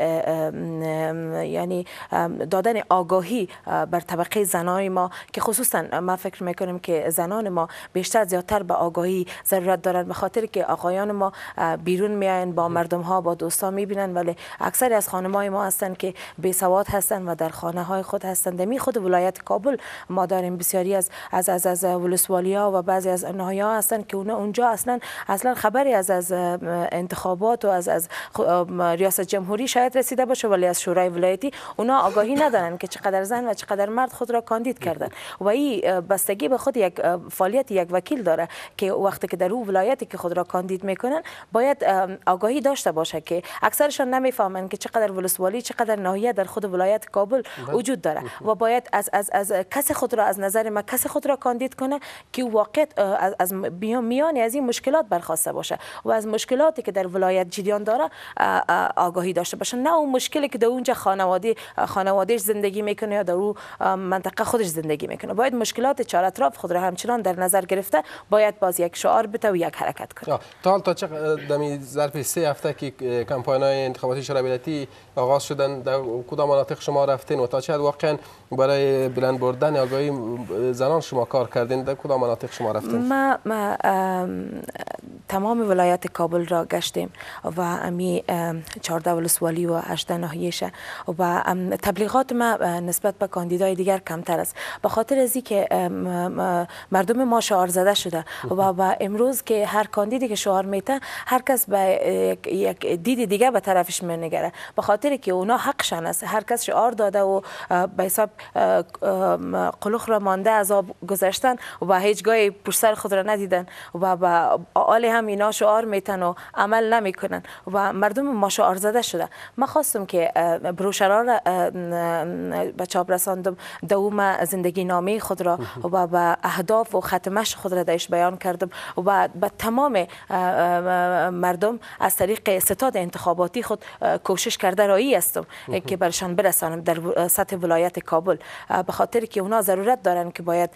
[SPEAKER 3] یعنی دادن آگاهی بر طبقه زنای ما که خصوصا ما فکر میکنیم که زنان ما بیشتر زیادتر به آگاهی ضرورت دارند به خاطر که آقایان ما بیرون میاین با مردم ها با دوستا میبینن ولی اکثر از خانمای ما هستن که بی سواد هستن و در خانه های خود هستند. می خود ولایت کابل ما داریم بسیاری از از از, از ولسوالی‌ها و بعضی از ناحیه‌ها هستن که اونا اونجا اصلا اصلا خبری از از انتخابات و از از ریاست جمهوری شاید رسیده باشه، ولی از شورای ولایتی اونا آگاهی ندارن که چقدر زن و چقدر مرد خود را کاندید کردن و این بستگی به خود یک فعالیت یک وکیل داره که وقتی که در اون ولایتی که خود را کاندید میکنن باید آگاهی داشته باشه که اکثرشان نمیفهمن که چقدر ولسوالی چقدر ناحیه در خود ولایت کابل وجود داره و باید از از از کس خود را از نظر ما کس خود را کاندید کنه که واقع از, از میان از این مشکلات برخواسته باشه و از مشکلاتی که در ولایت جریان داره آگاهی داشته باشه، نه اون مشکلی که در اونجا خانواده خانوادهش زندگی میکنه یا در اون منطقه خودش زندگی میکنه. باید مشکلات چهار اطراف خود را همچنان در نظر گرفته باید باز یک شعار بده و یک حرکت کنه.
[SPEAKER 1] تا حال تا چه دمی ظرف سه هفته که کمپاین‌های انتخاباتی شورای ولایتی آغاز شدن در کدام مناطق شما رفتین و تا چه حد واقعا برای بلند بردن آگاهی زنان شما کار کردین؟ در کدام مناطق شما رفتین؟
[SPEAKER 3] ما, ما تمام ولایت کابل را گشتیم و امی چهارده ولسوالی و هجده ناحیه‌شه و تبلیغات ما نسبت به کاندیدای دیگر کمتر است به خاطر از که مردم ما شعار زده شده و با امروز که هر کاندیدی که شعار میته هر کس به یک دید دیگه به طرفش می‌نگره به خاطر که اونا حقشان است. هر کس شعار داده و به حساب قلوخ را مانده از آب گذشتن و به هیچ گاهی پشت سر خود را ندیدن و به آل هم اینا شعار میتن و عمل نمیکنن و مردم ما شعار زده شده. من خواستم که بروشرها را به چاپ رساندم، دوم زندگی نامه خود را و به اهداف و ختمش خود را درش بیان کردم و به تمام مردم از طریق ستاد انتخاباتی خود کوشش کرده رایی هستم که برشان برسانم در سطح ولایت کابل به خاطر که اونا ضرورت دارن که باید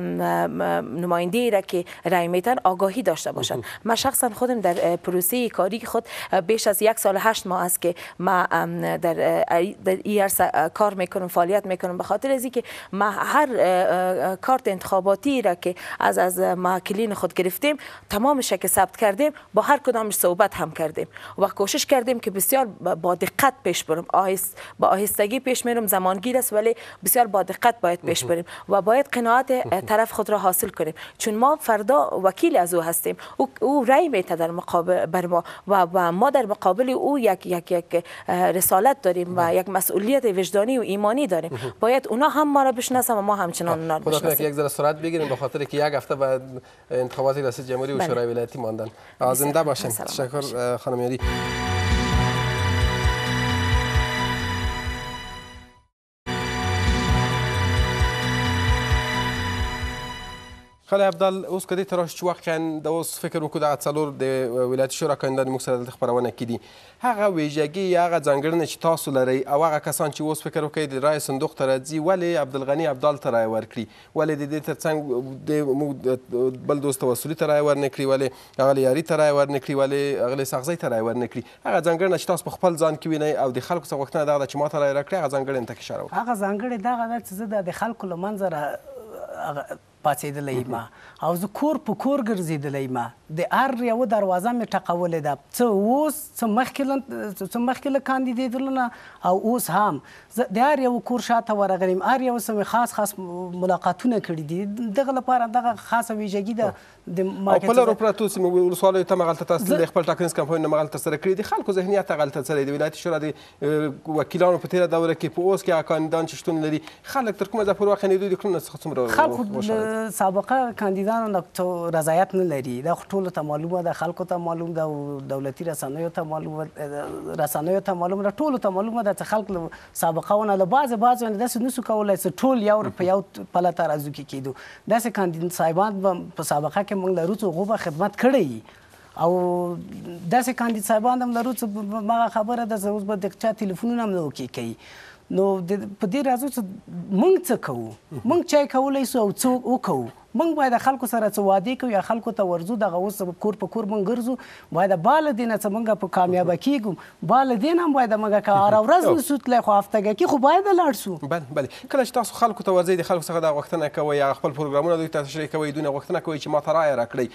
[SPEAKER 3] نماینده را که رای میتن آگاهی داشته باشن. من شخصا خودم در پروسه کاری خود بیش از یک سال هشت ماه است که ما در در ای عرصه کار میکنم فعالیت میکنم به خاطر از اینکه ما هر کارت انتخاباتی را که از از موکلین خود گرفتیم تمامش که ثبت کردیم با هر کدامش صحبت هم کردیم و کوشش کردیم که بسیار با دقت پیش بریم. آهست با آهستگی پیش میرم زمانگیر است ولی بسیار با دقت باید پیش بریم و باید قناعت طرف خود را حاصل کنیم چون ما فردا وکیل از او هستیم. او, او رای میته در مقابل بر ما و, و ما در مقابل او یک یک یک رسالت داریم و یک مسئولیت وجدانی و ایمانی داریم. باید اونا هم ما را بشناسن و ما همچنان اونا را بشناسیم.
[SPEAKER 1] خدا یک ذره سرعت بگیریم به خاطر که یک هفته بعد انتخابات ریاست جمهوری و شورای ولایتی ماندن. زنده باشین. تشکر خانم یاری. خاله عبدال اوس کدی تراش چې واقعا د اوس فکر وکړو دغه څلور د ولایتي شورا کاندیدان موږ سره دلته خپرونه کړي هغه ویژګي یا هغه ځانګړنې چې تاسو لرئ او هغه کسان چې اوس فکر وکړي د رای صندوق ته راځي ولې عبدالغني عبدال ته رای ورکړي ولې د دې ترڅنګ د موږ بل دوست توسلي ته رای ورنه کړي ولې هغه یاري ته رای ورنه کړي ولې هغه سغزي ته رای ورنه کړي هغه ځانګړنه چې تاسو په خپل ځان کې وینئ او د خلکو څخه غوښتنه دغه ده چې ما ته رای راکړئ هغه ځانګړنې ته کې اشاره وکړئ.
[SPEAKER 4] هغه ځانګړې دغه ده چې زه د خلکو له منځه پاڅېدلی ما او زه کور په کور ګرځېدلی ما د هر یوه دروازه مې ټقولې ده څه اوس څه مخکې مخکې له کاندیدېدلو نه او اوس هم زه د هر یو کور شاته ورغلم هر یو څه مې خاص خاص ملاقاتونه کړي دي دغه لپاره دغه خاصه ویژګي ده د
[SPEAKER 1] او په لرو پرتو سیمو ولسوالیو ته مغلطه تاسو د خپل ټاکنیز کمپاین مغلطه ترسره کړي دي خلکو ذهنیت غلطه سره د ولایتي شورا د وکیلانو په تیره دوره کې په اوس کې هغه کاندیدان چې شتون لري خلک تر کومه ځایه پورې واقعا د دوی د کړنو څخه څومره
[SPEAKER 4] خلکو سابقه کاندیدانو نه رضایت نه لري دا ټولو ته معلومه ده خلکو ته معلوم ده او دولتي رسنیو ته معلومه رسنیو ته معلومه ده ټولو ته معلومه ده چې خلک سابقهونه له بعضې بعضې داسې نسو کولی چې ټول یو په یو پله ته راځو کې کېدو داسې کاندید صاحبان به په سابقه کې موږ لرو چې هغو به خدمت کړی او داسې کاندید صاحبان هم لرو چې مغه خبره ده چې اوس به د چا تلیفونونه هم نه اوکې کوي نو په دې راځو چې موږ څه کوو موږ چای کولی سو او څه وکوو موږ باید د خلکو سره څه وعدې کوو یا خلکو ته ورځو دغه اوس کور په کور موږ ګرځو باید باله دې نه څه موږ په کامیابه کېږو باله دې نه هم باید موږ که هره ورځ نسو تللی خو هفتګه کې خو باید لاړ سو
[SPEAKER 1] بله بله کله چې تاسو خلکو ته ورځئ د خلکو څخه دا غوښتنه کوئ یا خپل پروګرامونه دوی ته تشریح کوئ دوی نه غوښتنه کوئ چې ما ته رایه راکړئ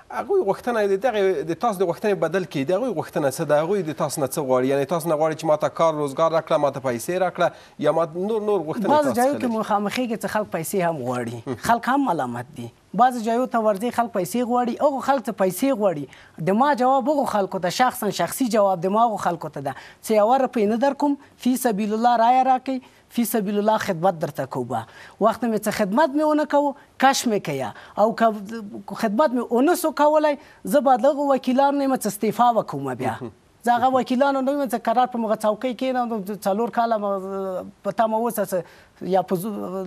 [SPEAKER 1] هغوی غوښتنه د دغې د تاسو د غوښتنې بدل کړي د هغوی غوښتنه څه ده هغوی د تاسو نه څه غواړي یعنې تاسو نه غواړي چې ماته کار روزګار راکړه ماته پیسې راکړه یا ما نور نور غوښتنې
[SPEAKER 4] بعض ځایو کې مخامخېږي چې خلک پیسې هم غواړي خلک هم ملامت دي بعض ځایو ته ورځي خلک پیسې غواړي هغو خلک ته پیسې غواړي د ما جواب هغو خلکو ته شخصا شخصي جواب د ما هغو خلکو ته ده چې یوه روپۍ نه در کوم فی سبیل الله رایه راکړئ فی سبیل الله خدمت درته کوو وخت مې څه خدمت مې ونه کوو کش مې کوه او که خدمت مې ونه سو کولی زه به دغو وکیلانو نه یم چې استعفا وکوم بیا زه هغه وکیلانو نه یم چې قرار په مغه څوکۍ کښېنم څلور کاله په تمه اوسه یا په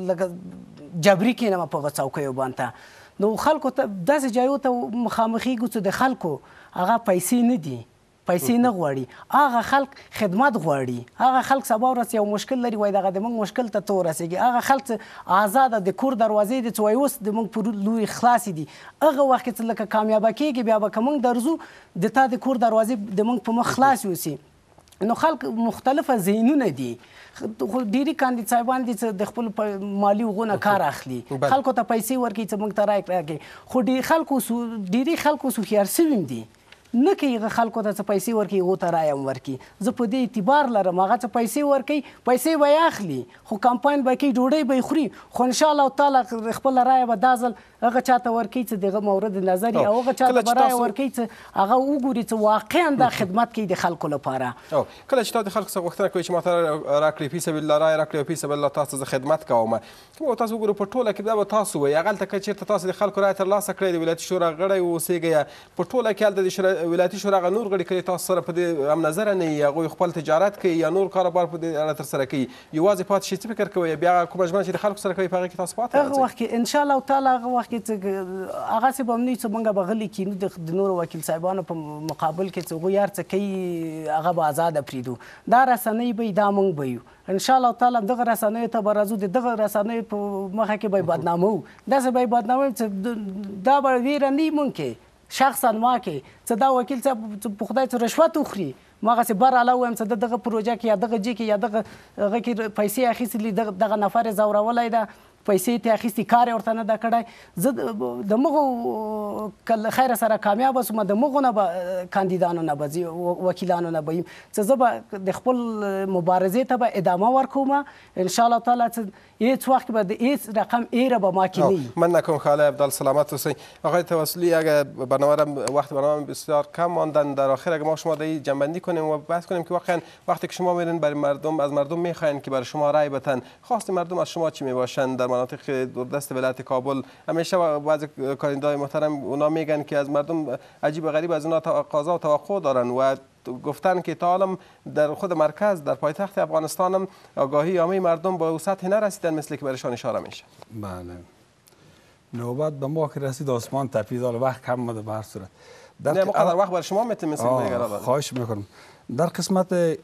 [SPEAKER 4] لکه جبري کښېنم په هغه څوکیو باندې نو خلکو ته داسې ځایو ته مخامخېږو چې د خلکو هغه پیسې نه دي پیسې نه غواړي هغه خلک خدمت غواړي هغه خلک سبا ورځ یو مشکل لري وایي دغه د موږ مشکل ته ته ورسېږي هغه خلک آزاده د کور دروازې دي چې وایي اوس د موږ پر لوري خلاصې دي هغه وخت کې چې لکه کامیابه کېږي بیا به که موږ درځو د تا د کور دروازې د موږ په مخ خلاصې اوسي نو خلک مختلفه ذهنونه دي خو ډېرې کاندید صاحبان دي چې د خپلو مالي حقوقو نه کار اخلي خلکو ته پیسې ورکوي چې موږ ته رایې راکړي خو ډېر خلکو ډېرې خلکو هوښیار سوي هم دي نه کوي هغه خلکو ته څه پیسې ورکوي هغو ته رایه هم ورکړي زه په دې اعتبار لرم هغه څه پیسې ورکوي پیسې به یې اخلي خو کمپاین به کوي ډوډۍ به یې خوري خو انشاءالله تعالی خپله رایه به دا ځل هغه چاته ورکوي چې د هغه مورد نظر او هغه چاته به رایه ورکوي چې هغه وګوري چې واقعا دا خدمت کوي د خلکو لپاره
[SPEAKER 1] کله چې تا د خلکو څخه غوښتنه کوي چې ماته راکړي فی سبیل الله رایه راکړي او فی سبیل الله تاسو زه خدمت کوم که تاسو وګورو په ټوله کې دا به تاسو وایي هغلته که چېرته تاسو د خلکو رایه ترلاسه کړئ د ولایتي شورا غړی واوسېږئ په ټوله کې هلته د ولایتي شورا هغه نور غړي کوي تاسو سره په دې هم نظره نه وي هغوی خپل تجارت کوي یا نور کاروبار په دې اړه ترسره کوي یوازې پاتې شي څه فکر کوئ بیا کومه ژمنه چې د خلکو سره کوي په هغې کې تاسو پاتې
[SPEAKER 4] هغه وخت کې انشاءالله تعالی هغه وخت کې چې هغسې به هم نه وي چې موږ به غلي کښېنو د نورو وکیل صاحبانو په مقابل کې چې هغوی هر څه کوي هغه به ازاده پرېږدو دا رسنۍ به وي دا موږ به یو انشاءالله تعالی دغه رسنیو ته به راځو د دغه رسنیو په مخه کې به یې بدناموو داسې به یې بدناموو چې دا به ویره نه وي موږ کې شخصا ما کې چې دا وکیل صاحب په خدای څه رشوت وخوري ما هغسې بر علا ووایم چې د دغه پروژه کې یا دغه جې کې یا دغه هغه کې پیسې اخیستلي دغه نفر یې ځورولی ده پیسې ترې اخیستي کار یې ورته نه ده کړی زه د مغو که له خیره سره کامیابه سوم د مغو نه به کاندیدانو نه به ځي وکیلانو نه به یم چې زه به د خپل مبارزې ته به ادامه ورکوم انشاءالله تعالی چې هیچ وقت به د هیچ رقم ایره به ما کې نه
[SPEAKER 1] من نکنم خاله عبدال سلامت حسین آقای توسلی اگر برنامه وقت برنامه بسیار کم ماندن در آخر اگر ما شما در جنبندی کنیم و بحث کنیم که واقعا وقتی که شما میرین برای مردم از مردم میخواین که برای شما رای بدن خواست مردم از شما چی میباشن در مناطق دوردست ولایت کابل همیشه بعضی کاندیدای محترم اونا میگن که از مردم عجیب و غریب از اونا تقاضا و توقع دارن و گفتن که تا حالا در خود مرکز در پایتخت افغانستان هم آگاهی عامه مردم با سطح نرسیدن مثل که برایشان اشاره میشه.
[SPEAKER 5] بله نوبت به ما که رسید آسمان تپید حالا وقت کم بوده به هر صورت
[SPEAKER 1] نه مقدر وقت برای شما میتونیم مثل دیگر دادن
[SPEAKER 5] خواهش میکنم در قسمت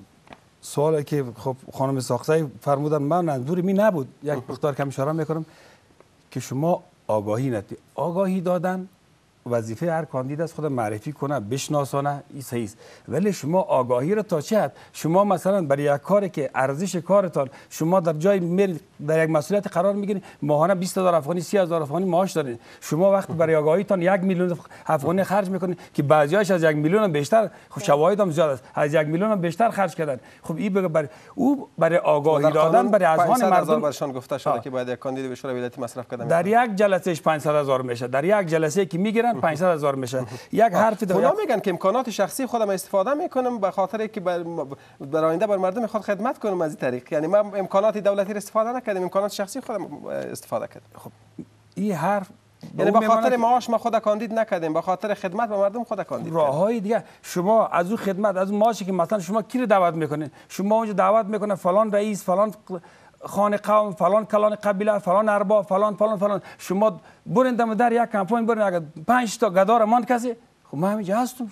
[SPEAKER 5] سوالی که خب خانم ساختایی فرمودن من منظور می نبود یک مقدار کم اشاره میکنم که شما آگاهی ندید آگاهی دادن وظیفه هر کاندید است خود معرفی کنه بشناسانه این صحیح است ولی شما آگاهی را تا چه حد شما مثلا برای یک کاری که ارزش کارتان شما در جای میرید در یک مسئولیت قرار میگیرید ماهانه بیست هزار افغانی سی هزار افغانی معاش دارید شما وقت برای آگاهیتان یک میلیون افغانی خرج میکنید که بعضیاش از یک میلیون هم بیشتر خب شواهد هم زیاد است از یک میلیون هم بیشتر خرج کردن خب این برای او برای آگاهی دادن برای اذهان مردم
[SPEAKER 1] برشان گفته شده که باید یک کاندید به شورای ولایتی مصرف کنه
[SPEAKER 5] در یک جلسه پانصد هزار میشه در یک جلسه که میگیرن پانصد هزار میشه یک حرف
[SPEAKER 1] اونا میگن که امکانات شخصی خودم استفاده میکنم به خاطر که در آینده بر مردم خود خدمت کنم از این طریق یعنی ما امکانات دولتی را استفاده نکردیم امکانات شخصی خودم استفاده کردم
[SPEAKER 5] خب این حرف
[SPEAKER 1] یعنی به خاطر معاش ما خود کاندید نکردیم به خاطر خدمت به مردم خود کاندید
[SPEAKER 5] راههای دیگه شما از اون خدمت از اون معاشی که مثلا شما کی رو دعوت میکنین شما اونجا دعوت میکنه فلان رئیس فلان خان قوم فلان کلان قبیله فلان ارباب فلان فلان فلان شما برین دم در یک کمپاین برین اگر پنج تا گدار مان کسی خب ما همینجا هستم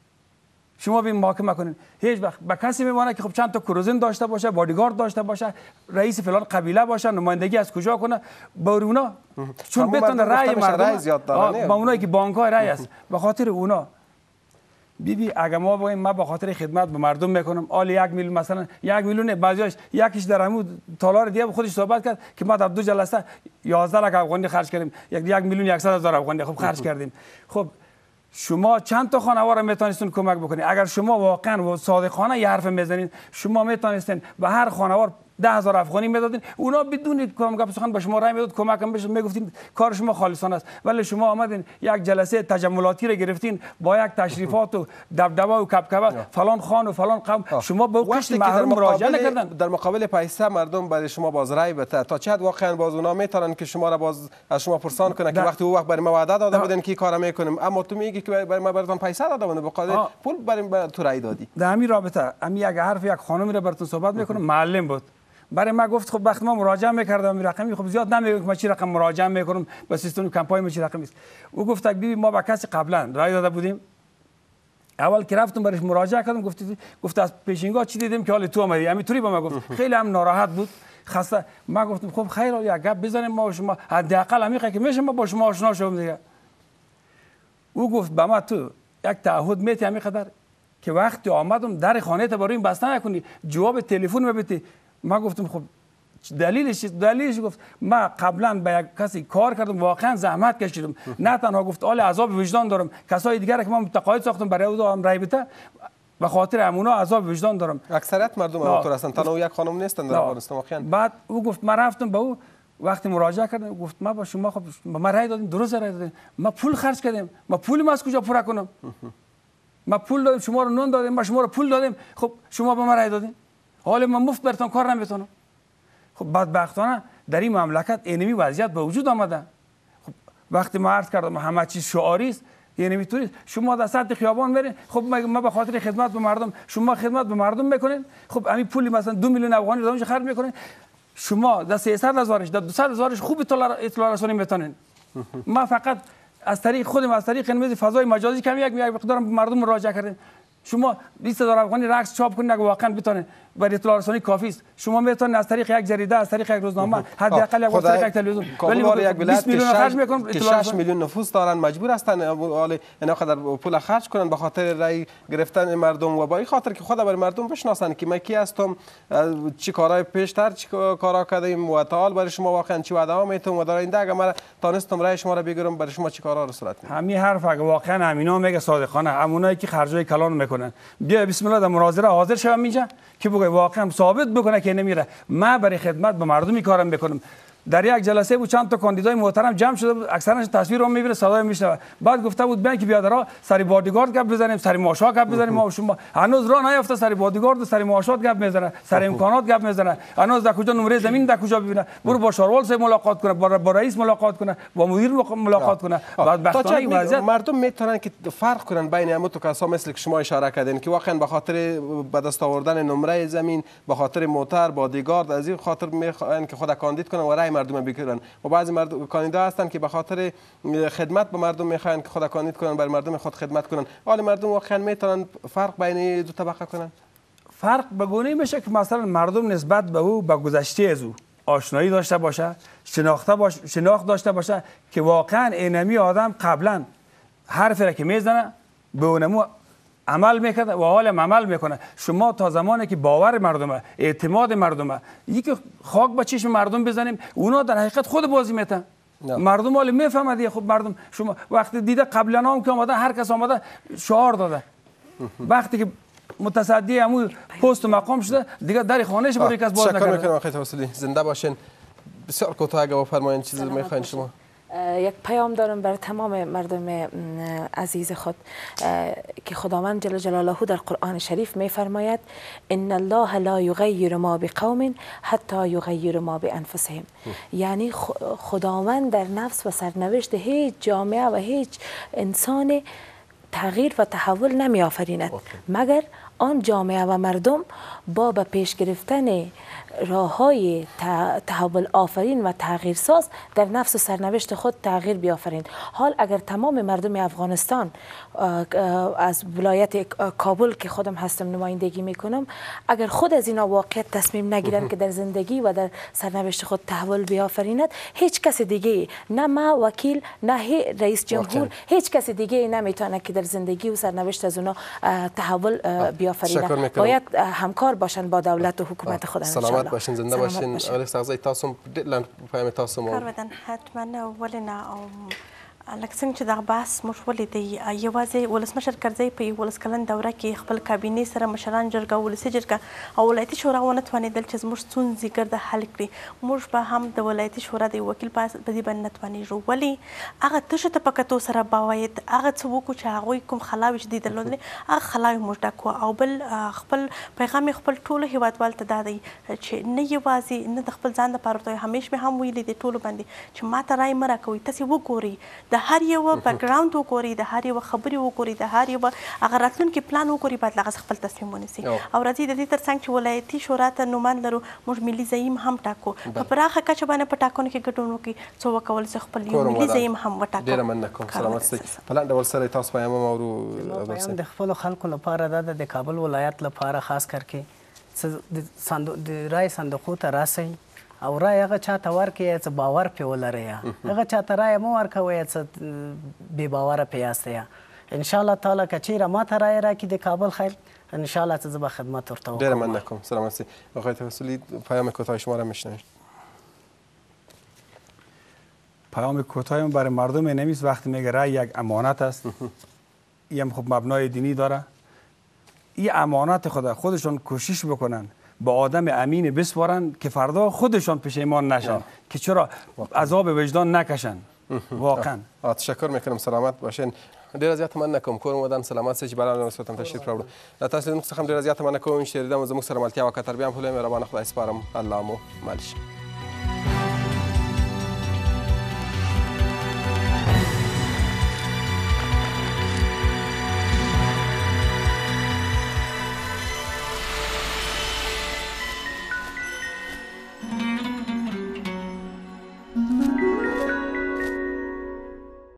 [SPEAKER 5] شما بیم محاکمه کنین هیچ وقت به کسی میمونه که خب چند تا کروزین داشته باشه بادیگارد داشته باشه رئیس فلان قبیله باشه نمایندگی از کجا کنه با اونا چون بتونه رأی مردم با اونایی که بانک های رأی است به خاطر اونا بیبی اگه ما بگیم ما به خاطر خدمت به مردم میکنم آل یک میلیون مثلا یک میلیون بعضیاش یکیش در همون تالار دیگه خودش صحبت کرد که ما در دو جلسه یازده لک افغانی خرج کردیم یک یک میلیون صد هزار افغانی خب خرج کردیم خب
[SPEAKER 6] شما چند تا خانوار میتونستین کمک بکنید. اگر شما واقعا و صادقانه یه حرف میزنید، شما میتونستین به هر خانوار ده هزار افغانی میدادین، اونا بدون گپ سخن به شما رای میداد، کمک هم بشه، میگفتین کار شما خالصانه است. ولی شما آمدین یک جلسه تجملاتی را گرفتین با یک تشریفات و دبدبه و کبکبه، فلان خان و فلان قوم. شما به وقت محروم مراجعه نکردن.
[SPEAKER 1] در مقابل پیسه مردم برای شما باز رای بده. تا چه حد واقعا باز اونا میتونن که شما را باز از شما پرسان کنه که وقتی او وقت برای ما وعده داده بودن که کارا میکنیم، اما تو میگی که برای ما براتون پیسه داده بودن، بقاطع پول برای تو رای دادی. در
[SPEAKER 6] همین رابطه همین یک حرف یک خانمی را براتون صحبت میکنم، معلم بود، برای ما گفت خب وقتی ما مراجعه میکردم رقمی خب زیاد نمیگم که ما چی رقم مراجعه میکنم با سیستم کمپای ما چی رقمی است. او گفت بیبی ما با کسی قبلا رای داده بودیم، اول که رفتم برایش مراجعه کردم گفت گفت از پیشینگاه چی دیدیم که حال تو اومدی، همینطوری با ما گفت، خیلی هم ناراحت بود خسته. ما گفتم خب خیر یک گپ بزنیم ما و شما، حداقل همیشه که میشه ما با شما آشنا شوم دیگه. او گفت به ما تو یک تعهد میتی همین قدر که وقتی آمدم در خانه تا برای این بسته نکنی، جواب تلفن میبتی. ما گفتم خب دلیلش دلیلش گفت ما قبلا با یک کسی کار کردم، واقعا زحمت کشیدم، نه تنها گفت حال عذاب وجدان دارم، کسای دیگر که ما متقاعد ساختم برای او هم رای بده، به خاطر همونا عذاب وجدان دارم.
[SPEAKER 1] اکثریت مردم همونطور هستن، تنها یک خانم نیستن در افغانستان واقعا.
[SPEAKER 6] بعد او گفت ما رفتم به او وقتی مراجعه کردم گفت ما با شما خب ما رای دادیم، درست رای دادیم، ما پول خرج کردیم، ما پول ما از کجا پورا کنم؟ ما پول دادیم، شما رو نون دادیم، ما شما رو پول دادیم، خب شما به ما رای دادین، حالا من مفت براتون کار نمیتونم. خب بدبختانه در این مملکت اینمی وضعیت به وجود آمده. خب وقتی ما عرض کردم همه چیز شعاری است، یعنی طوری شما در سطح خیابان برین، خب ما به خاطر خدمت به مردم، شما خدمت به مردم میکنین، خب همین پولی مثلا دو میلیون افغانی رو خرج میکنین، شما در سیصد هزارش در دویست هزارش خوب اطلاع رسانی میتونین. ما فقط از طریق خودم از طریق این فضای مجازی کم یک یک مقدار مردم مراجعه کردیم. شما بیست هزار افغانی رقص چاپ کنید اگه واقعا بتونه برای اطلاع رسانی کافی است. شما میتونید از طریق یک جریده، از طریق یک روزنامه، حداقل یک واسطه یک تلویزیون،
[SPEAKER 1] ولی یک ولایت که خرج میکنن که شش میلیون نفوس دارن مجبور هستن حالا اینا قدر پول خرج کنن به خاطر رای گرفتن مردم و با این خاطر که خود برای مردم بشناسن که ما کی هستم، چی کارهای پیشتر چی کارا کردیم و تعال برای شما واقعا چی وعده ها میتونم و در آینده اگه من تانستم رای شما را بگیرم برای شما چی کارا رو صورت میدم. همین
[SPEAKER 6] حرف اگه واقعا همینا میگه صادقانه، همونایی که خرجای کلان میکنن، بیا بسم الله در مناظره حاضر شوم اینجا که بگه واقعا ثابت بکنه که نمیره. ما برای خدمت به مردم کارم میکنم. در یک جلسه بود چند تا کاندیدای محترم جمع شده بود، اکثرا تصویرم میبینه صدای میشنوه. بعد گفته بود بیا که بیادرها سری بادیگارد گپ بزنیم، سری معاشات گپ بزنیم. ما و شما هنوز راه نیافته سری بادیگارد و سری معاشات گپ میزنه، سری امکانات گپ میزنه، هنوز در کجا نمره زمین در کجا ببینه، برو با شاروال سے ملاقات کنه، با رئیس ملاقات کنه، با مدیر ملاقات کنه. بعد بختانه وضعیت
[SPEAKER 1] مردم میتونن که فرق کنن بین همون تو کسا مثل که شما اشاره کردین که واقعا به خاطر به دست آوردن نمره زمین، به خاطر موتر بادیگارد از این خاطر میخوان که خود کاندید کنن و رای مردم بگیرن. و بعضی مردم کاندیدا هستند که به خاطر خدمت به مردم میخوان که خود کاندید کنن، برای مردم خود خدمت کنن. حالا مردم واقعا میتونن فرق بین دو طبقه کنن.
[SPEAKER 6] فرق به گونه میشه که مثلا مردم نسبت به او به گذشته از او آشنایی داشته باشه، شناخته باشه، شناخت داشته باشه که واقعا اینمی آدم قبلا حرفی را که میزنه به اونمو عمل میکنه و حال عمل میکنه. شما تا زمانی که باور مردمه، اعتماد مردمه، یکی خاک به چشم مردم بزنیم، اونا در حقیقت خود بازی میتن. مردم حالا میفهمه دیگه. خب مردم شما وقتی دیده قبلا هم که آمده هر کس آمده شعار داده، وقتی که متصدی همون پست و مقام شده دیگه در خانهش برای کس باز نکنه.
[SPEAKER 1] شکر میکنم آقای توسلی، زنده باشین. بسیار کوتاه اگه بفرمایید چیزی میخواین شما.
[SPEAKER 3] یک پیام دارم برای تمام مردم عزیز خود که خداوند جل جلاله در قرآن شریف میفرماید ان الله لا یغیر ما بقوم حتی یغیر ما بانفسهم. یعنی خداوند در نفس و سرنوشت هیچ جامعه و هیچ انسان تغییر و تحول نمی آفریند مگر آن جامعه و مردم با به پیش گرفتن راه های تحول آفرین و تغییرساز در نفس و سرنوشت خود تغییر بیافرین. حال اگر تمام مردم افغانستان از ولایت کابل که خودم هستم نمایندگی میکنم، اگر خود از اینا واقعیت تصمیم نگیرن که در زندگی و در سرنوشت خود تحول بیافریند، هیچ کس دیگه، نه ما وکیل، نه رئیس جمهور، هیچ کس دیگه نمیتونه که در زندگی و سرنوشت از اونا تحول بیافرینند. باید همکار باشن با دولت و حکومت خود.
[SPEAKER 1] سلامت باشین، زنده باشین. آقای سغزی تاسو ډېر پایم تاسو مو
[SPEAKER 2] کار بدن حتما ولې نه او لکه څنګه چې دغه بحث موږ ولیدی یوازې ولسمشر کرزی په یولس کلن دوره کې خپل کابینې سره مشران جرګه ولسي جرګه او ولایتي شورا ونه توانېدل چې زموږ ستونزې ګرده حل کړي. موږ به هم د ولایتي شورا د وکیل په دې باندې نه توانېږو. ولې هغه تشو ته په کتو سره باید هغه څه وکړو چې هغوی کوم خلاوې چې دوی درلودلې هغه خلاوې موږ ډک کړو. او بل خپل پیغام یې خپل ټولو هیوادوالو ته دا دی چې نه یوازې نه د خپل ځان دپاره ورته همیش مې هم ویلي دي ټولو باندې چې ما ته رایې مه راکوئ، تاسې وګورئ د هر یو بیکګراوند وګورئ، د هر یو خبرې وګورئ، د هر یو هغه راتلونکي پلان وګورئ، باید له هغه خپل تصمیم ونیسئ. او راځئ د دې تر څنګ چې ولایتي شورا ته نوماند لرو موږ ملي زعیم هم ټاکو، په پراخه کچه باندې په ټاکنو کې ګډون وکړي څو وکولی شي خپل یو ملي زعیم هم وټاکو.
[SPEAKER 1] ډېره مننه کوم. سلامت سئ. په لنډ ډول سره تاسو پیغام اورو.
[SPEAKER 4] پیغام د خپلو خلکو لپاره دا د کابل ولایت لپاره خاص کر کې د رای صندوقو ته راسئ او رای هغه چاته ورکړئ چې باور پرې ولرئ، هغه چاته رای مه ورکوئ چې بې باوره پرې یاستئ. انشاءالله تعالی که چیرې ماته رای راکړي د کابل خیر انشاءالله چې زه به خدمت ورته وکړم.
[SPEAKER 1] ډېره مننه کوم. سلامت سئ. آقای توسلی پیام کوتاه شما را میشنوید.
[SPEAKER 6] پیام کوتاهی برای مردم نمیست وقتی میگه رای یک امانت است، این خب مبنای دینی داره. این امانت خدا خودشون کوشش بکنن با آدم امین بسپارن که فردا خودشون پشیمان نشن که چرا عذاب وجدان نکشن. واقعا
[SPEAKER 1] تشکر میکنم. سلامت باشین. ډیره زیاته مننه کوم. کور مو ودان سلامت سئ چې بلال نسبتاً تشریف راوړو. تاسو زموږ څخه هم ډیره زیاته مننه کوم چې زموږ سره ملتیا وکړه. تر بیا هم خدای مهربانه خدای سپارم. الله مو مل شي.